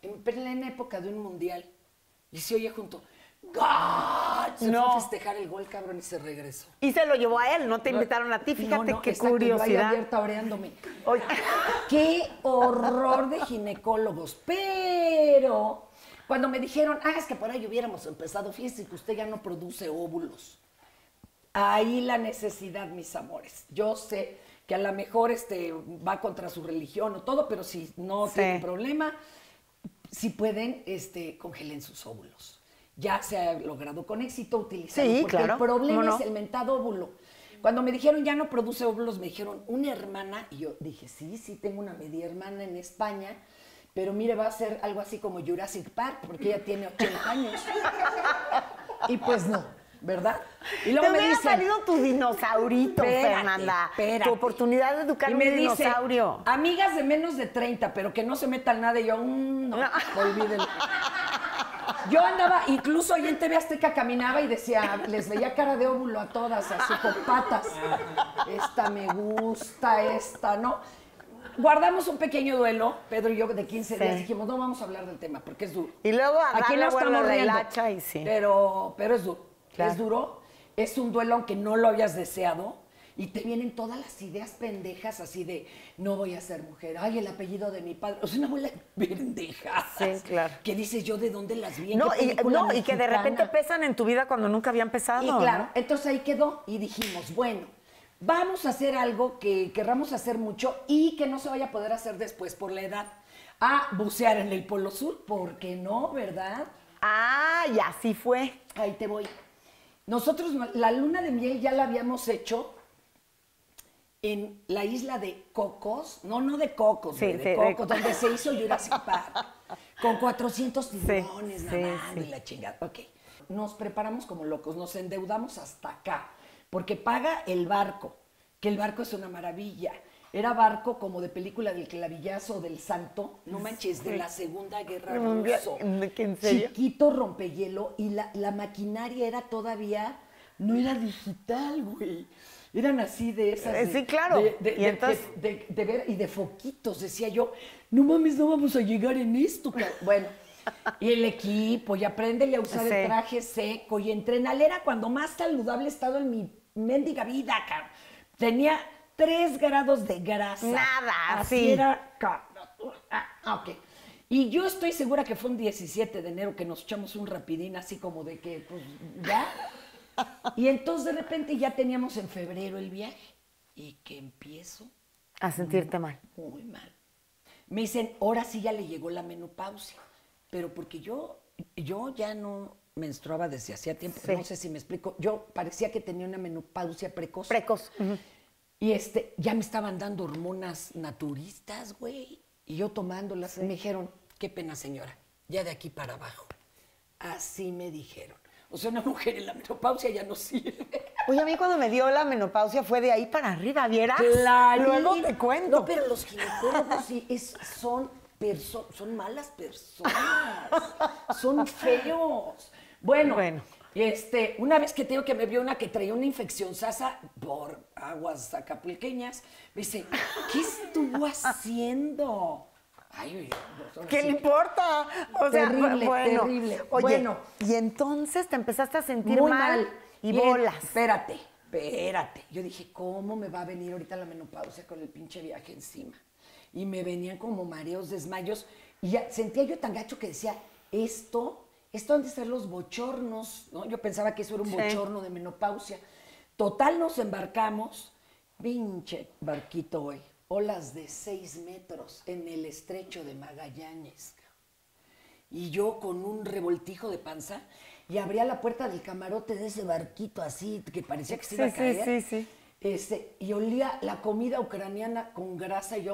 en plena época de un mundial, y se oye junto, ¡gol! Se No. fue a festejar el gol, cabrón, y se regresó. Y se lo llevó a él, no te invitaron a ti. Fíjate no, no, qué exacto, yo ahí curiosidad. abierta oreándome. Oye. ¡Qué horror de ginecólogos! Pero cuando me dijeron, ah, es que por ahí hubiéramos empezado, fíjese que usted ya no produce óvulos. Ahí la necesidad, mis amores. Yo sé que a lo mejor este, va contra su religión o todo, pero si no Sí. tienen problema, si pueden, este, congelen sus óvulos. Ya se ha logrado con éxito utilizarlo, Sí, porque claro. el problema ¿Cómo no? es el mentado óvulo. Cuando me dijeron ya no produce óvulos, me dijeron una hermana, y yo dije, sí, sí, tengo una media hermana en España, pero mire, va a ser algo así como Jurassic Park, porque ella tiene ochenta años. Y pues no, ¿verdad? Y luego Te me hubiera dicen, salido tu dinosaurito, Espérate, Fernanda. espérate. Tu oportunidad de educar y un me dice, dinosaurio. amigas de menos de treinta, pero que no se metan nada, y yo, mm, no, olvídenlo. Yo andaba, incluso ahí en T V Azteca caminaba y decía, les veía cara de óvulo a todas, así con patas. Esta me gusta, esta no. Guardamos un pequeño duelo, Pedro y yo, de quince Sí. días, dijimos, no vamos a hablar del tema, porque es duro. Y luego a Aquí darle no vuelo estamos a la riendo, hilacha y sí. pero, pero es duro, Claro. es duro, es un duelo aunque no lo habías deseado, y te vienen todas las ideas pendejas así de, no voy a ser mujer, ay, el apellido de mi padre, o sea, una bola de pendejas. Sí, claro. Que dices, yo de dónde las vi, ¿en No, qué y, película no, y que de mexicana? repente pesan en tu vida cuando nunca habían pesado. Y claro, ¿no? entonces ahí quedó y dijimos, bueno, vamos a hacer algo que querramos hacer mucho y que no se vaya a poder hacer después por la edad. A bucear en el Polo Sur, ¿por qué no, verdad? Ah, y así fue. Ahí te voy. Nosotros la luna de miel ya la habíamos hecho en la isla de Cocos, no, no de Cocos, Sí, güey, de sí, de Cocos, Co- donde se hizo Jurassic Park, con cuatrocientos tiburones sí, nadando sí. y la chingada. Ok, nos preparamos como locos, nos endeudamos hasta acá, porque paga el barco, que el barco es una maravilla. Era barco como de película del clavillazo del santo, no manches, de la Segunda Guerra Mundial. Ruso. ¿Qué, en serio? Chiquito rompehielo y la, la maquinaria era todavía, no era digital, güey. Eran así de esas. Eh, de- sí, claro. De, de- Y de- entonces- de- de- de ver y de foquitos, decía yo, no mames, no vamos a llegar en esto, cabrón. Bueno, y el equipo, y apréndele a usar Sí. el traje seco, y entrenal era cuando más saludable he estado en mi mendiga vida, cabrón. Tenía tres grados de grasa. Nada, así sí. era, cabrón. Ah, ok. Y yo estoy segura que fue un diecisiete de enero que nos echamos un rapidín así como de que, pues, ya. Y entonces de repente ya teníamos en febrero el viaje. Y que empiezo A sentirte mal. muy mal. Me dicen, ahora sí ya le llegó la menopausia. Pero porque yo, yo ya no menstruaba desde hacía tiempo. Sí. No sé si me explico. Yo parecía que tenía una menopausia precoz. Precoz. Ujú. Y este, ya me estaban dando hormonas naturistas, güey. Y yo tomándolas. Me dijeron, qué pena, señora. Ya de aquí para abajo. Así me dijeron. O sea, una mujer en la menopausia ya no sirve. Oye, a mí cuando me dio la menopausia fue de ahí para arriba, ¿vieras? Claro. Luego te cuento. No, pero los ginecólogos sí es- son, perso- son malas personas. Son feos. Bueno, Bueno. Este, una vez que tengo que me vio una que traía una infección sasa por aguas acapulqueñas, me dice, ¿qué estuvo haciendo? Ay, oye, pues, ahora ¿Qué sí. le importa? O sea, Terrible, bueno. terrible. Oye, Bueno. y entonces te empezaste a sentir Muy mal, mal. y Bien, bolas. Espérate, espérate. Yo dije, ¿cómo me va a venir ahorita la menopausia con el pinche viaje encima? Y me venían como mareos, desmayos. Y ya sentía yo tan gacho que decía, esto, esto han de ser los bochornos, ¿no? Yo pensaba que eso era un Sí. bochorno de menopausia. Total, nos embarcamos. Pinche barquito hoy. Olas de seis metros en el estrecho de Magallanes. Y yo con un revoltijo de panza y abría la puerta del camarote de ese barquito así, que parecía que se iba Sí, a caer. sí, sí, sí. Este, y olía la comida ucraniana con grasa y yo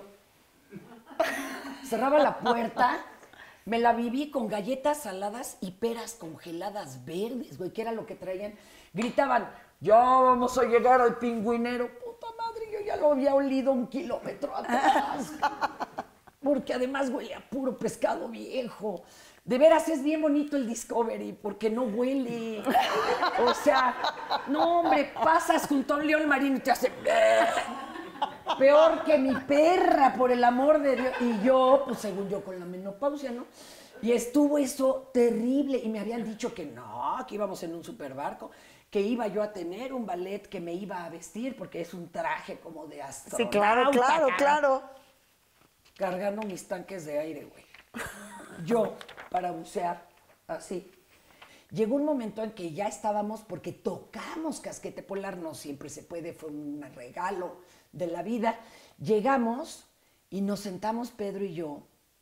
cerraba la puerta, me la viví con galletas saladas y peras congeladas verdes, güey, que era lo que traían. Gritaban, ya vamos a llegar al pingüinero. Puta madre, yo ya lo había olido un kilómetro atrás. Porque además huele a puro pescado viejo. De veras es bien bonito el Discovery, porque no huele. O sea, no, hombre, pasas junto a un león marino y te hace... Peor que mi perra, por el amor de Dios. Y yo, pues según yo, con la menopausia, ¿no? Y estuvo eso terrible. Y me habían dicho que no, que íbamos en un superbarco, que iba yo a tener un ballet que me iba a vestir, porque es un traje como de astronauta. Sí, claro, claro, claro. Cargando mis tanques de aire, güey. Yo, para bucear, así. Llegó un momento en que ya estábamos, porque tocamos Casquete Polar, no siempre se puede, fue un regalo de la vida. Llegamos y nos sentamos Pedro y yo,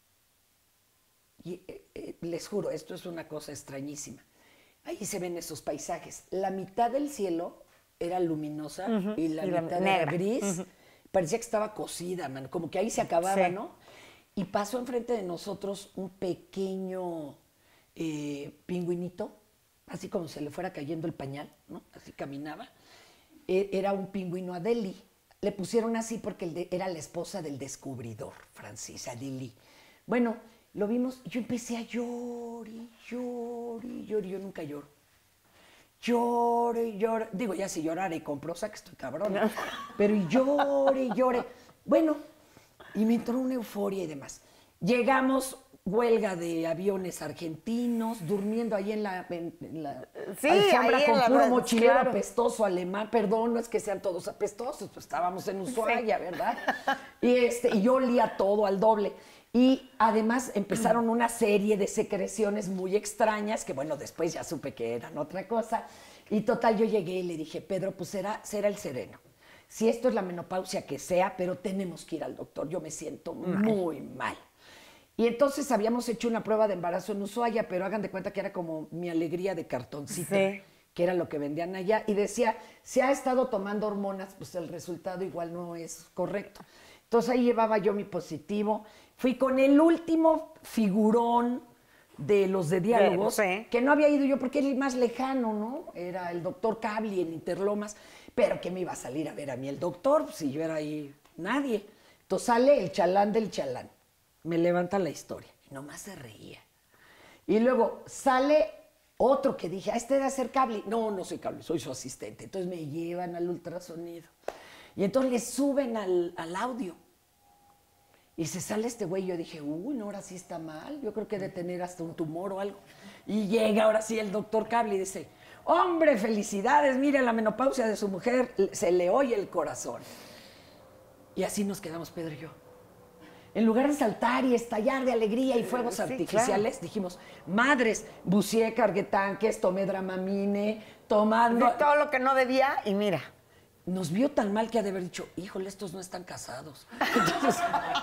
y eh, eh, les juro, esto es una cosa extrañísima. Ahí se ven esos paisajes. La mitad del cielo era luminosa uh-huh. y la y mitad la era gris. Uh-huh. Parecía que estaba cocida, man, como que ahí se acababa, sí. ¿no? Y pasó enfrente de nosotros un pequeño... Eh, pingüinito, así como se le fuera cayendo el pañal, ¿no? Así caminaba. E- era un pingüino Adélie. Le pusieron así porque el de- era la esposa del descubridor francés, Adélie. Bueno, lo vimos, yo empecé a llorar, llorar, llorar, yo nunca lloro. Llore, llore. Digo, ya si lloraré con prosa, que estoy cabrona. Pero llore, llore. Bueno, y me entró una euforia y demás. Llegamos... Huelga de aviones argentinos, durmiendo ahí en la, en, en la sí, alfombra ahí con en la, puro mochilero claro. apestoso alemán. Perdón, no es que sean todos apestosos, pues estábamos en Ushuaia, sí. ¿verdad? Y, este, y yo olía todo al doble. Y además empezaron una serie de secreciones muy extrañas, que bueno, después ya supe que eran otra cosa. Y total, yo llegué y le dije, Pedro, pues será, será el sereno. Si esto es la menopausia, que sea, pero tenemos que ir al doctor. Yo me siento mal. muy mal. Y entonces habíamos hecho una prueba de embarazo en Ushuaia, pero hagan de cuenta que era como mi alegría de cartoncito, sí. que era lo que vendían allá. Y decía, si ha estado tomando hormonas, pues el resultado igual no es correcto. Entonces ahí llevaba yo mi positivo. Fui con el último figurón de los de diálogos, sí. que no había ido yo porque era el más lejano, ¿no? Era el doctor Cabli en Interlomas, pero que me iba a salir a ver a mí el doctor, si yo era ahí nadie. Entonces sale el chalán del chalán. Me levanta la historia. Y nomás se reía. Y luego sale otro que dije, ah, este debe ser Cabli. No, no soy Cabli, soy su asistente. Entonces me llevan al ultrasonido. Y entonces le suben al, al audio. Y se sale este güey. Yo dije, uy, no, ahora sí está mal. Yo creo que debe tener hasta un tumor o algo. Y llega ahora sí el doctor Cabli y dice, hombre, felicidades, mire la menopausia de su mujer, se le oye el corazón. Y así nos quedamos Pedro y yo. En lugar de saltar y estallar de alegría y fuegos sí, artificiales, claro. dijimos, madres, buceé, cargué tanques, tomé Dramamine, tomando... De todo lo que no debía, y mira. Nos vio tan mal que ha de haber dicho, híjole, estos no están casados. Entonces,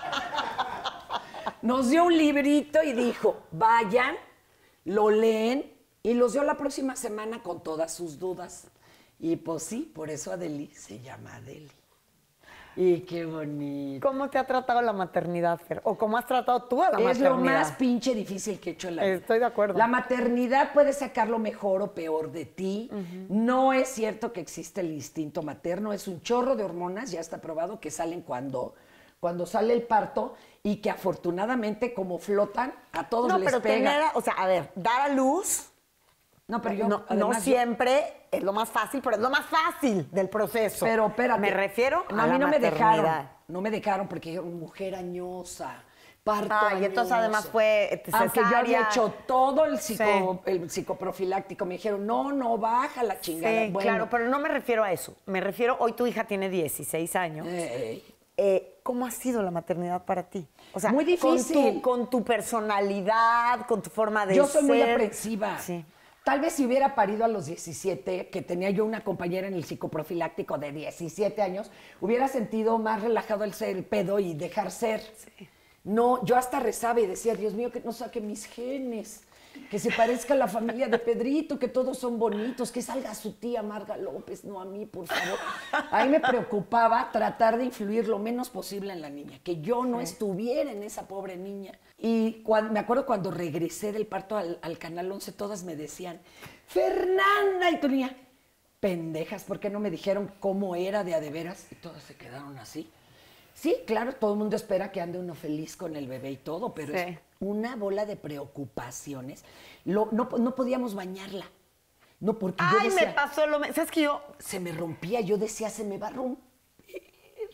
nos dio un librito y dijo, vayan, lo leen, y los dio la próxima semana con todas sus dudas. Y pues sí, por eso Adélie se llama Adélie. Y qué bonito. ¿Cómo te ha tratado la maternidad, Fer? ¿O cómo has tratado tú a la maternidad? Es lo más pinche difícil que he hecho en la vida. Estoy de acuerdo. La maternidad puede sacar lo mejor o peor de ti. Uh-huh. No es cierto que existe el instinto materno. Es un chorro de hormonas, ya está probado, que salen cuando, cuando sale el parto y que afortunadamente, como flotan, a todos no, les pero pega. Tener, o sea, a ver, dar a luz... No, pero yo, no, además, no siempre yo, es lo más fácil, pero es lo más fácil del proceso. Pero espérate. Me refiero no, a, a mí la no me dejaron. No me dejaron porque mujer añosa, parto ah, añoso. Y entonces además fue cesárea. Aunque yo había hecho todo el, psico, sí. el psicoprofiláctico, me dijeron, no, no, baja la chingada. Sí, bueno. claro, pero no me refiero a eso. Me refiero, hoy tu hija tiene dieciséis años. Hey. Eh, ¿Cómo ha sido la maternidad para ti? O sea, muy difícil. Con tu, con tu personalidad, con tu forma de yo ser. Yo soy muy aprensiva. Sí. Tal vez si hubiera parido a los diecisiete, que tenía yo una compañera en el psicoprofiláctico de diecisiete años, hubiera sentido más relajado el ser el pedo y dejar ser. Sí. No, yo hasta rezaba y decía, Dios mío, que no saque mis genes, que se parezca a la familia de Pedrito, que todos son bonitos, que salga su tía Marga López, no a mí, por favor. A mí me preocupaba tratar de influir lo menos posible en la niña, que yo no sí. estuviera en esa pobre niña. Y cuando, me acuerdo cuando regresé del parto al, al Canal once, todas me decían, Fernanda, y tu niña, pendejas, ¿por qué no me dijeron cómo era de a de veras? Y todas se quedaron así. Sí, claro, todo el mundo espera que ande uno feliz con el bebé y todo, pero sí. es una bola de preocupaciones. Lo, no, no podíamos bañarla. No, porque Ay, yo decía, me pasó lo mismo. ¿Sabes que yo? Se me rompía, yo decía, se me va a romper.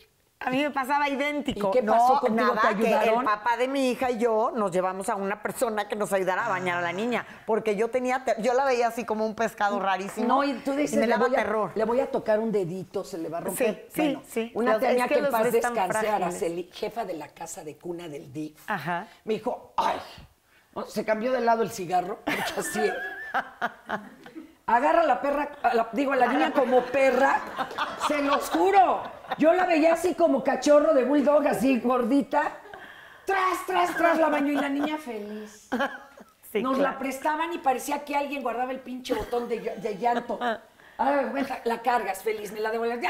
A mí me pasaba idéntico. ¿Y qué no, pasó contigo? nada, ¿Te ayudaron? que el papá de mi hija y yo nos llevamos a una persona que nos ayudara a bañar a la niña, porque yo tenía, ter- yo la veía así como un pescado rarísimo. No, y tú dices, y me le, daba voy a, terror. le voy a tocar un dedito, se le va a romper. Sí, sí, Bueno, sí. Una Los- tenía es que que en los paz dos están descansar, frágiles. Araceli, jefa de la casa de cuna del D I F. Ajá. Me dijo, ay, ¿no? Se cambió de lado el cigarro, porque así. Agarra a la perra, a la- digo, a la niña como perra, se los juro. Yo la veía así como cachorro de bulldog, así gordita. Tras, tras, tras la bañó y la niña feliz. Sí, Nos claro. la prestaban y parecía que alguien guardaba el pinche botón de, de llanto. Ah, cuenta, la cargas feliz, me la devuelves.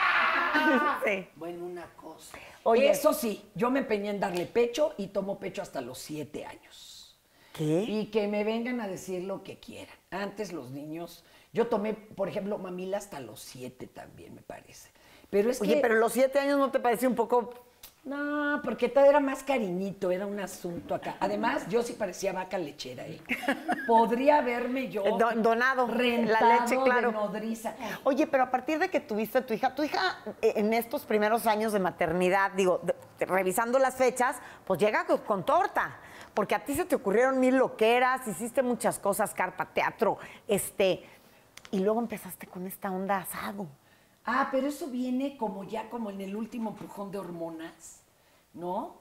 ¡Ah! Sí. Bueno, una cosa. Oye. Eso sí, yo me empeñé en darle pecho y tomo pecho hasta los siete años. ¿Qué? Y que me vengan a decir lo que quieran. Antes los niños, yo tomé, por ejemplo, mamila hasta los siete también, me parece. Pero es Oye, que... pero los siete años no te pareció un poco... No, porque todo era más cariñito, era un asunto acá. Además, yo sí parecía vaca lechera, ¿eh? Podría haberme yo Eh, don- donado rentado la leche, claro. de nodriza. Oye, pero a partir de que tuviste a tu hija, tu hija eh, en estos primeros años de maternidad, digo, de- de- revisando las fechas, pues llega con, con torta. Porque a ti se te ocurrieron mil loqueras, hiciste muchas cosas, carpa, teatro, este, y luego empezaste con esta onda asado. Ah, pero eso viene como ya como en el último empujón de hormonas, ¿no?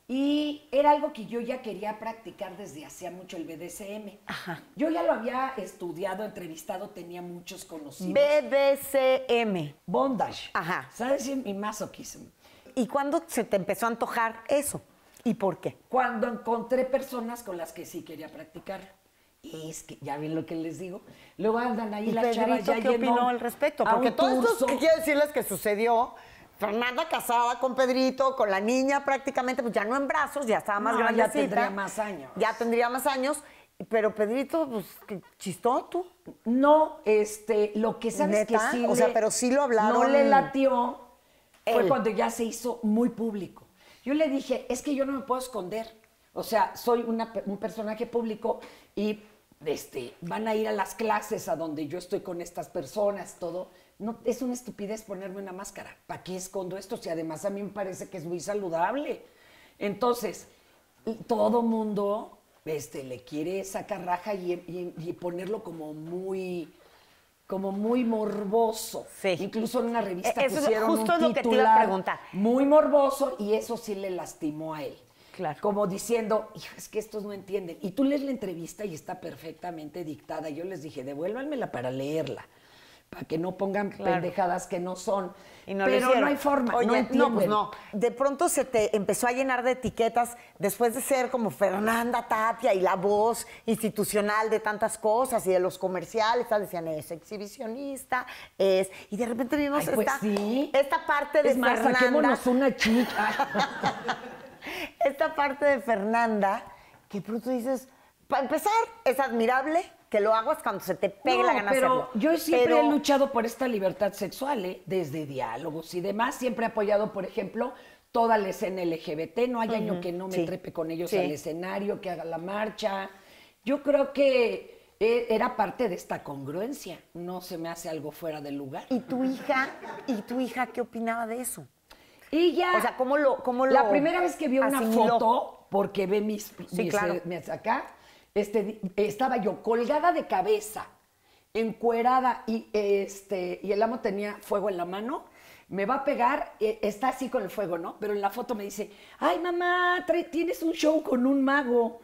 Y era algo que yo ya quería practicar desde hacía mucho, el B D S M. Ajá. Yo ya lo había estudiado, entrevistado, tenía muchos conocidos. B D C M. Bondage. Ajá. ¿Sabes? Y masochism. ¿Y cuándo se te empezó a antojar eso? ¿Y por qué? Cuando encontré personas con las que sí quería practicar. Y es que, ya ven lo que les digo, luego andan ahí ¿Y las chavas Pedrito ya qué yendo opinó al respecto? a Porque un todo esto curso. que quiero decirles que sucedió, Fernanda casada con Pedrito, con la niña prácticamente, pues ya no en brazos, ya estaba más No, ya grandecita. tendría más años. Ya tendría más años, pero Pedrito, pues, ¿qué chistó tú? No, este, lo que sabes ¿Neta? que sí O sea, le- pero sí lo hablaron no le latió fue él. cuando ya se hizo muy público. Yo le dije, es que yo no me puedo esconder. O sea, soy una pe- un personaje público y este, van a ir a las clases a donde yo estoy con estas personas, todo. No, es una estupidez ponerme una máscara. ¿Para qué escondo esto? Si además a mí me parece que es muy saludable. Entonces, y todo mundo este, le quiere sacar raja y, y- y ponerlo como muy, como muy morboso. Sí. Incluso en una revista Eso es- pusieron justo un es lo que te iba a titular preguntar. muy morboso y eso sí le lastimó a él. Claro. Como diciendo, hijo, es que estos no entienden. Y tú lees la entrevista y está perfectamente dictada. Yo les dije, devuélvanmela para leerla, para que no pongan Claro. pendejadas que no son. Y no lo Pero hicieron. no hay forma, Oye, no entienden. pues no. De pronto se te empezó a llenar de etiquetas después de ser como Fernanda Tapia y la voz institucional de tantas cosas y de los comerciales. ¿sabes? Decían, es exhibicionista, es... Y de repente vimos Ay, pues esta, sí. esta parte de Es más, Fernanda... saquémonos una chica. Esta parte de Fernanda que pronto dices, para empezar, es admirable que lo hagas cuando se te pegue la gana pero hacerlo. yo siempre Pero- he luchado por esta libertad sexual, ¿eh? Desde diálogos y demás. Siempre he apoyado, por ejemplo, toda la escena L G B T. No hay año que no me sí. trepe con ellos Sí. al escenario, que haga la marcha. Yo creo que eh, era parte de esta congruencia. No se me hace algo fuera del lugar. ¿Y tu hija, y tu hija qué opinaba de eso? Y ya. O sea, ¿cómo lo cómo La lo primera vez que vio una asimiló? foto, porque ve mis, Sí, mis, claro. eh, mis acá, este, di- estaba yo colgada de cabeza, encuerada, y, este, y el amo tenía fuego en la mano. Me va a pegar, eh, está así con el fuego, ¿no? Pero en la foto me dice, ay, mamá, trae- tienes un show con un mago.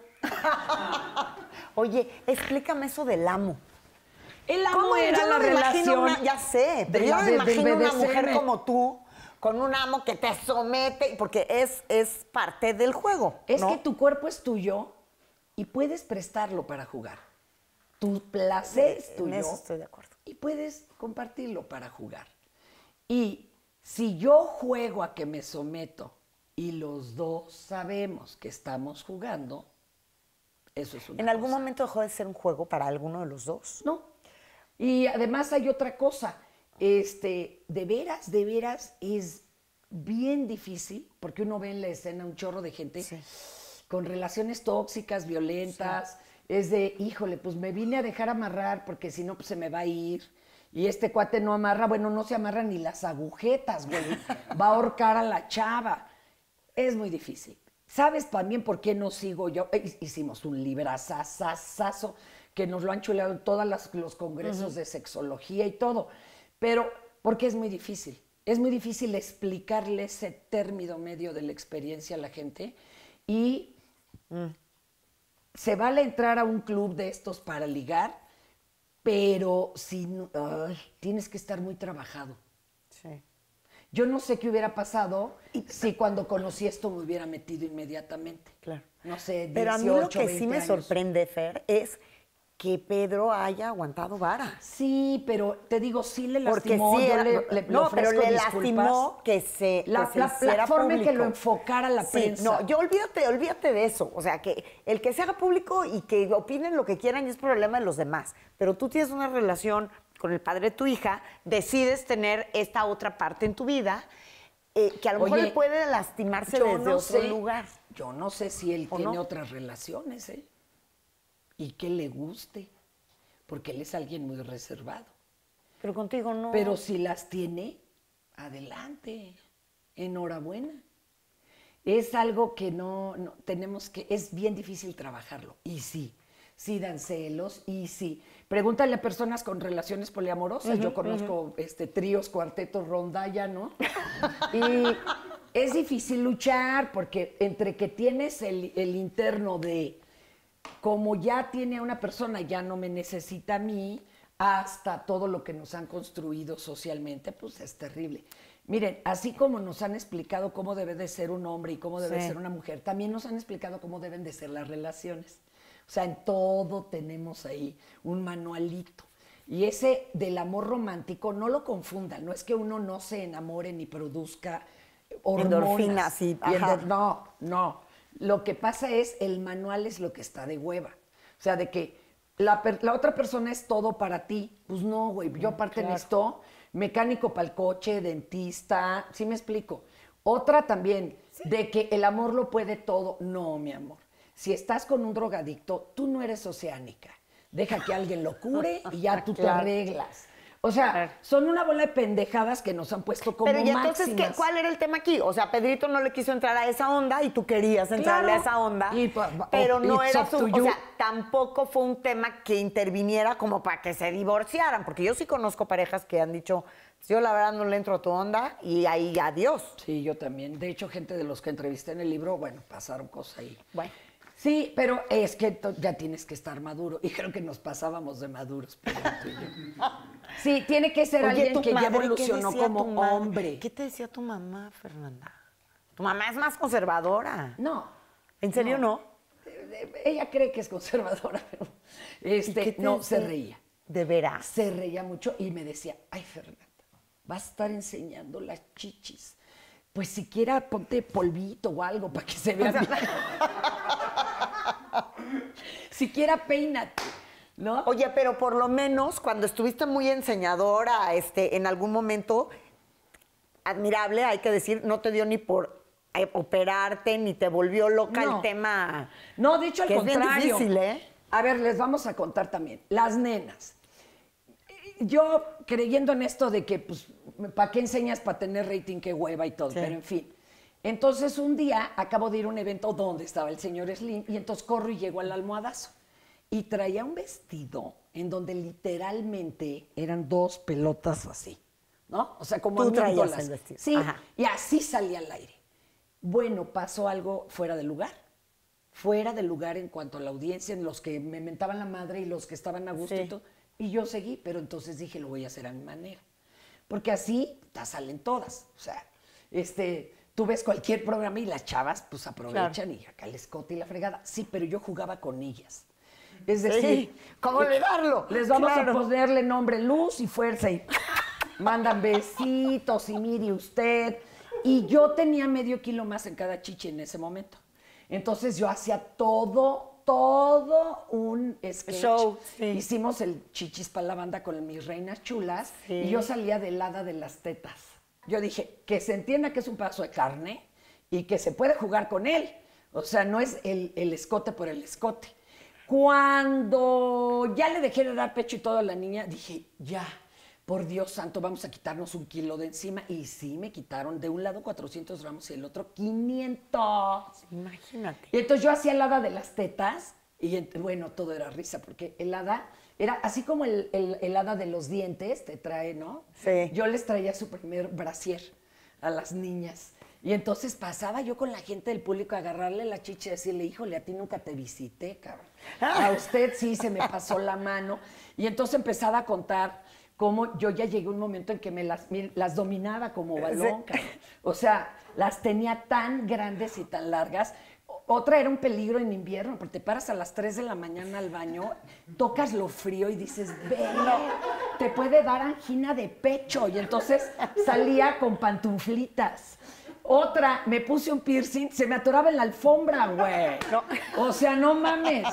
Oye, explícame eso del amo. El amo ¿Cómo? era Yo la no me imagino relación. una- ya sé, pero de yo la- no me de- del imagino una B D S M. mujer como tú, con un amo que te somete, porque es, es parte del juego. Es ¿no? que tu cuerpo es tuyo y puedes prestarlo para jugar. Tu placer es En tuyo. eso estoy de acuerdo. Y puedes compartirlo para jugar. Y si yo juego a que me someto y los dos sabemos que estamos jugando, eso es una ¿En algún cosa. momento dejó de ser un juego para alguno de los dos? No. Y además hay otra cosa. Este, de veras, de veras, es bien difícil, porque uno ve en la escena un chorro de gente Sí. con relaciones tóxicas, violentas. Es de, híjole, pues me vine a dejar amarrar porque si no, pues se me va a ir. y este cuate no amarra, bueno, no se amarra ni las agujetas, güey. Va a ahorcar a la chava. Es muy difícil. ¿Sabes también por qué no sigo yo? Hicimos un librazazazazo que nos lo han chuleado en todos los congresos uh-huh. de sexología y todo. Pero, porque es muy difícil. Es muy difícil explicarle ese término medio de la experiencia a la gente. Y mm. se vale entrar a un club de estos para ligar, pero si no, ay, tienes que estar muy trabajado. Sí. Yo no sé qué hubiera pasado si cuando conocí esto me hubiera metido inmediatamente. Claro. No sé, dieciocho, pero a mí lo que sí me años. sorprende, Fer, es que Pedro haya aguantado vara. Sí, pero te digo, sí le lastimó. Porque sí era, yo le, le, no, le pero le disculpas. lastimó que se La, que se la hiciera forma público. en que lo enfocara la sí, prensa. No, yo olvídate, olvídate de eso. O sea, que el que se haga público y que opinen lo que quieran es problema de los demás. Pero tú tienes una relación con el padre de tu hija, decides tener esta otra parte en tu vida, eh, que a lo Oye, mejor él puede lastimarse yo desde no otro sé, lugar. Yo no sé si él ¿O tiene no? otras relaciones, ¿eh? Y que le guste, porque él es alguien muy reservado. Pero contigo no. Pero si las tiene, adelante, enhorabuena. Es algo que no, no tenemos que, es bien difícil trabajarlo. Y sí, sí dan celos, y sí. Pregúntale a personas con relaciones poliamorosas. Uh-huh, Yo conozco uh-huh. este, tríos, cuartetos, rondalla, ¿no? Y es difícil luchar porque entre que tienes el, el interno de como ya tiene a una persona, ya no me necesita a mí, hasta todo lo que nos han construido socialmente, pues es terrible. Miren, así como nos han explicado cómo debe de ser un hombre y cómo debe sí. ser una mujer, también nos han explicado cómo deben de ser las relaciones. O sea, en todo tenemos ahí un manualito. Y ese del amor romántico, no lo confundan. No es que uno no se enamore ni produzca hormonas. Endorfinas, sí. Endor- no, no. Lo que pasa es, el manual es lo que está de hueva. O sea, de que la, per- la otra persona es todo para ti. Pues no, güey. Yo aparte claro. necesito mecánico para el coche, dentista. ¿Sí me explico? Otra también, sí. de que el amor lo puede todo. No, mi amor. Si estás con un drogadicto, tú no eres oceánica. Deja que alguien lo cure y ya tú claro. te arreglas. O sea, claro. son una bola de pendejadas que nos han puesto como Pero ¿y máximas. entonces ¿qué, cuál era el tema aquí? O sea, Pedrito no le quiso entrar a esa onda y tú querías entrarle claro. a esa onda, y, pero no era su... O sea, tampoco fue un tema que interviniera como para que se divorciaran, porque yo sí conozco parejas que han dicho, yo la verdad no le entro a tu onda y ahí adiós. Sí, yo también. De hecho, gente de los que entrevisté en el libro, bueno, pasaron cosas ahí. Bueno. Sí, pero es que ya tienes que estar maduro. Y creo que nos pasábamos de maduros. Pero tú y yo. Sí, tiene que ser Oye, alguien que madre, ya evolucionó como hombre. ¿Qué te decía tu mamá, Fernanda? Tu mamá es más conservadora. No. ¿En serio no? no? Ella cree que es conservadora, pero este, no, se reía. ¿De veras? Se reía mucho y me decía, ay, Fernanda, vas a estar enseñando las chichis. Pues siquiera ponte polvito o algo para que se vea bien. Siquiera peínate, ¿no? Oye, pero por lo menos cuando estuviste muy enseñadora, este, en algún momento, admirable, hay que decir, no te dio ni por operarte, ni te volvió loca no. el tema. No, de hecho, al que contrario. Es bien difícil, ¿eh? A ver, les vamos a contar también. Las nenas. Yo creyendo en esto de que, pues, ¿para qué enseñas para tener rating? Qué hueva y todo, sí. pero en fin. Entonces, un día acabo de ir a un evento donde estaba el señor Slim y entonces corro y llego al almohadazo. Y traía un vestido en donde literalmente eran dos pelotas así, ¿no? O sea, como Tú traías el vestido. Sí, Ajá. y así salía al aire. Bueno, pasó algo fuera de lugar. Fuera de lugar en cuanto a la audiencia, en los que me mentaban la madre y los que estaban a gusto sí. y todo. Y yo seguí, pero entonces dije, lo voy a hacer a mi manera. Porque así te salen todas. O sea, este, tú ves cualquier programa y las chavas pues aprovechan claro. y acá el escote y la fregada. Sí, pero yo jugaba con ellas. Es decir, sí. ¿cómo le darlo? Les vamos claro. a ponerle nombre, luz y fuerza. Y mandan besitos y mire usted. Y yo tenía medio kilo más en cada chichi en ese momento. Entonces yo hacía todo... todo un sketch. Show, sí. Hicimos el chichis para la banda con mis reinas chulas sí. y yo salía del hada de las tetas. Yo dije, que se entienda que es un pedazo de carne y que se puede jugar con él. O sea, no es el, el escote por el escote. Cuando ya le dejé de dar pecho y todo a la niña, dije, ya, por Dios santo, vamos a quitarnos un kilo de encima. Y sí, me quitaron de un lado cuatrocientos gramos y el otro quinientos. Imagínate. Y entonces yo hacía el hada de las tetas y bueno, todo era risa porque el hada era así como el, el, el hada de los dientes te trae, ¿no? Sí. Yo les traía su primer brasier a las niñas. Y entonces pasaba yo con la gente del público a agarrarle la chicha y decirle, híjole, a ti nunca te visité, cabrón. A usted sí se me pasó la mano. Y entonces empezaba a contar cómo yo ya llegué a un momento en que me las, me las dominaba como balón, sí. Cabrón. O sea, las tenía tan grandes y tan largas. Otra era un peligro en invierno, porque te paras a las tres de la mañana al baño, tocas lo frío y dices, velo, te puede dar angina de pecho. Y entonces salía con pantuflitas. Otra, me puse un piercing, se me atoraba en la alfombra, güey. No. O sea, no mames.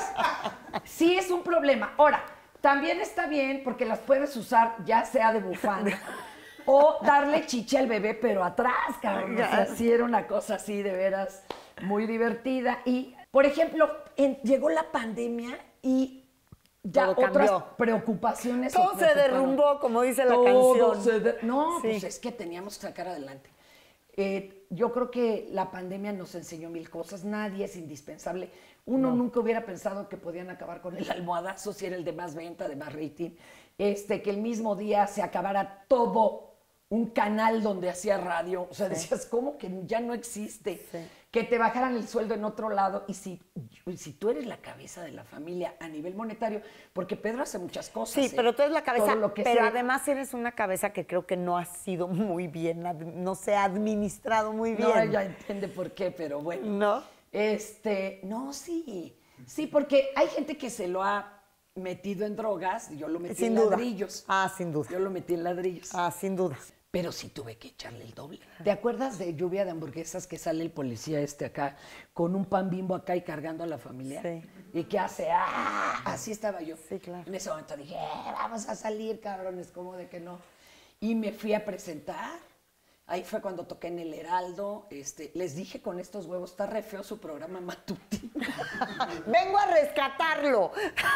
Sí es un problema. Ahora, también está bien porque las puedes usar ya sea de bufanda o darle chiche al bebé, pero atrás, cabrón. O sea, sí era una cosa así, de veras, muy divertida. Y, por ejemplo, en, llegó la pandemia y ya todo otras cambió. Preocupaciones. Todo se derrumbó, como dice la Todo canción. Se de... No, sí. Pues es que teníamos que sacar adelante. Eh, yo creo que la pandemia nos enseñó mil cosas. Nadie es indispensable. Uno no. nunca hubiera pensado que podían acabar con el almohadazo si era el de más venta, de más rating. Este, que el mismo día se acabara todo un canal donde hacía radio. O sea, sí. Decías, ¿cómo que ya no existe? Sí. Que te bajaran el sueldo en otro lado. Y si, si tú eres la cabeza de la familia a nivel monetario, porque Pedro hace muchas cosas. Sí, ¿eh? pero tú eres la cabeza, lo que pero sea. Además eres una cabeza que creo que no ha sido muy bien, no se ha administrado muy bien. No, ella entiende por qué, pero bueno. ¿No? Este, no, sí. Sí, porque hay gente que se lo ha metido en drogas, yo lo metí sin en duda. ladrillos. Ah, sin duda. Yo lo metí en ladrillos. Ah, sin duda. Pero sí tuve que echarle el doble. ¿Te acuerdas de Lluvia de Hamburguesas que sale el policía este acá con un pan Bimbo acá y cargando a la familia? Sí. ¿Y qué hace? ¡Ah! Así estaba yo. Sí, claro. En ese momento dije, eh, vamos a salir, cabrones, ¿cómo de que no? Y me fui a presentar. Ahí fue cuando toqué en el Heraldo. Este, les dije con estos huevos, está re feo su programa matutino. Vengo a rescatarlo.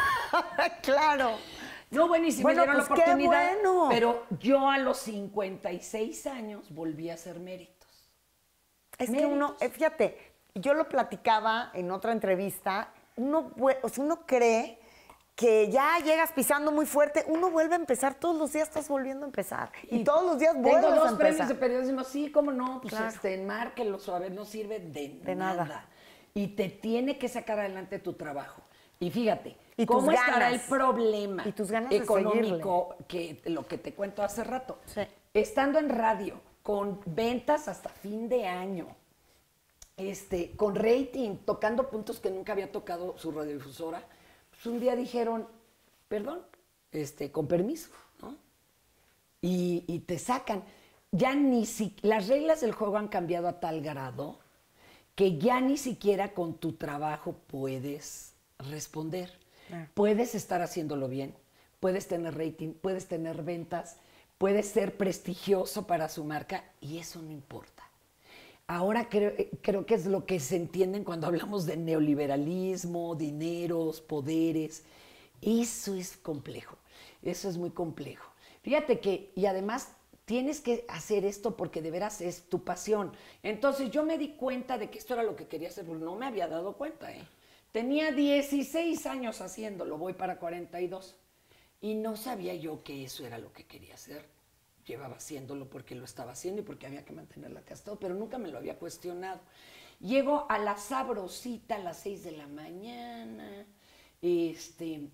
Claro. No, bueno, y si bueno, me dieron pues la oportunidad. Qué bueno. Pero yo a los cincuenta y seis años volví a hacer méritos. Es méritos. que uno, fíjate, yo lo platicaba en otra entrevista, uno, o sea, uno cree que ya llegas pisando muy fuerte, uno vuelve a empezar, todos los días estás volviendo a empezar. Y, y todos los días vuelves a empezar. Tengo dos premios de periodismo, sí, cómo no, pues claro. este, enmárquelo suave, no sirve de, de nada. nada. Y te tiene que sacar adelante tu trabajo. Y fíjate, y ¿cómo tus estará ganas. el problema y tus ganas económico que lo que te cuento hace rato? Sí. Estando en radio, con ventas hasta fin de año, este, con rating, tocando puntos que nunca había tocado su radiodifusora, pues un día dijeron, perdón, este, con permiso, ¿no? Y, y te sacan. Ya ni si, las reglas del juego han cambiado a tal grado que ya ni siquiera con tu trabajo puedes responder. Ah. Puedes estar haciéndolo bien, puedes tener rating, puedes tener ventas, puedes ser prestigioso para su marca y eso no importa. Ahora creo, creo que es lo que se entienden cuando hablamos de neoliberalismo, dineros, poderes. Eso es complejo, eso es muy complejo. Fíjate que, y además tienes que hacer esto porque de veras es tu pasión. Entonces yo me di cuenta de que esto era lo que quería hacer, porque no me había dado cuenta, ¿eh? Tenía dieciséis años haciéndolo, voy para cuarenta y dos. Y no sabía yo que eso era lo que quería hacer. Llevaba haciéndolo porque lo estaba haciendo y porque había que mantener la castidad, pero nunca me lo había cuestionado. Llego a la Sabrosita a las seis de la mañana, este,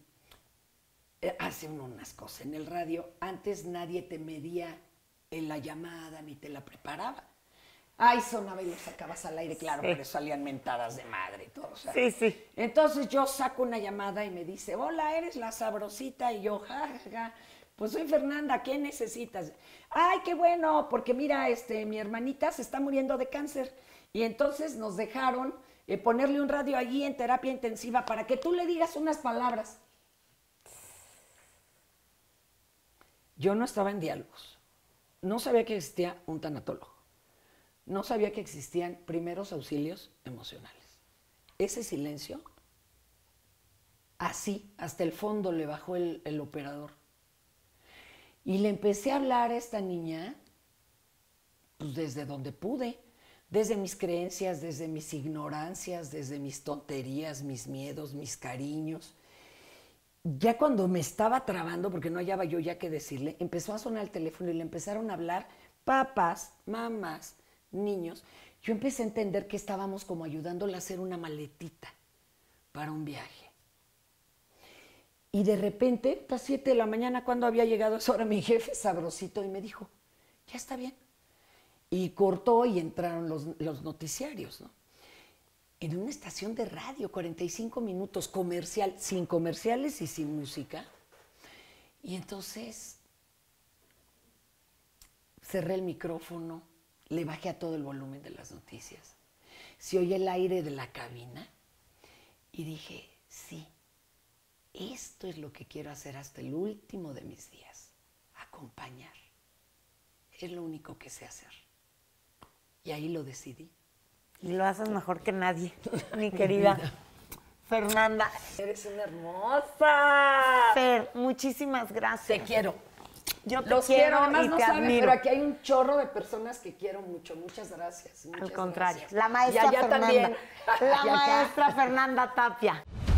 hace uno unas cosas en el radio. Antes nadie te medía en la llamada ni te la preparaba. Ay, sonaba y lo sacabas al aire, claro, sí. Pero salían mentadas de madre y todo. O sea. Sí, sí. Entonces yo saco una llamada y me dice, hola, ¿eres la Sabrosita? Y yo, ja, ja, ja. Pues soy Fernanda, ¿qué necesitas? Ay, qué bueno, porque mira, este, mi hermanita se está muriendo de cáncer. Y entonces nos dejaron eh, ponerle un radio allí en terapia intensiva para que tú le digas unas palabras. Yo no estaba en diálogos. No sabía que existía un tanatólogo. No sabía que existían primeros auxilios emocionales. Ese silencio, así, hasta el fondo le bajó el, el operador. Y le empecé a hablar a esta niña, pues desde donde pude, desde mis creencias, desde mis ignorancias, desde mis tonterías, mis miedos, mis cariños. Ya cuando me estaba trabando, porque no hallaba yo ya qué decirle, empezó a sonar el teléfono y le empezaron a hablar papás, mamás, niños. Yo empecé a entender que estábamos como ayudándola a hacer una maletita para un viaje. Y de repente, a las siete de la mañana, cuando había llegado a esa hora, mi jefe sabrosito y me dijo, ya está bien. Y cortó y entraron los, los noticiarios, ¿no? En una estación de radio, cuarenta y cinco minutos, comercial, sin comerciales y sin música. Y entonces cerré el micrófono, le bajé a todo el volumen de las noticias. Se oye el aire de la cabina y dije, sí, esto es lo que quiero hacer hasta el último de mis días, acompañar. Es lo único que sé hacer. Y ahí lo decidí. Y lo haces mejor que nadie, mi querida Fernanda. Eres una hermosa. Fer, muchísimas gracias. Te quiero. Yo te Los quiero, quiero, además y no te saben, admiro. pero aquí hay un chorro de personas que quiero mucho. Muchas gracias. Muchas Al contrario, gracias. la maestra y allá Fernanda. también. La Y acá. maestra Fernanda Tapia.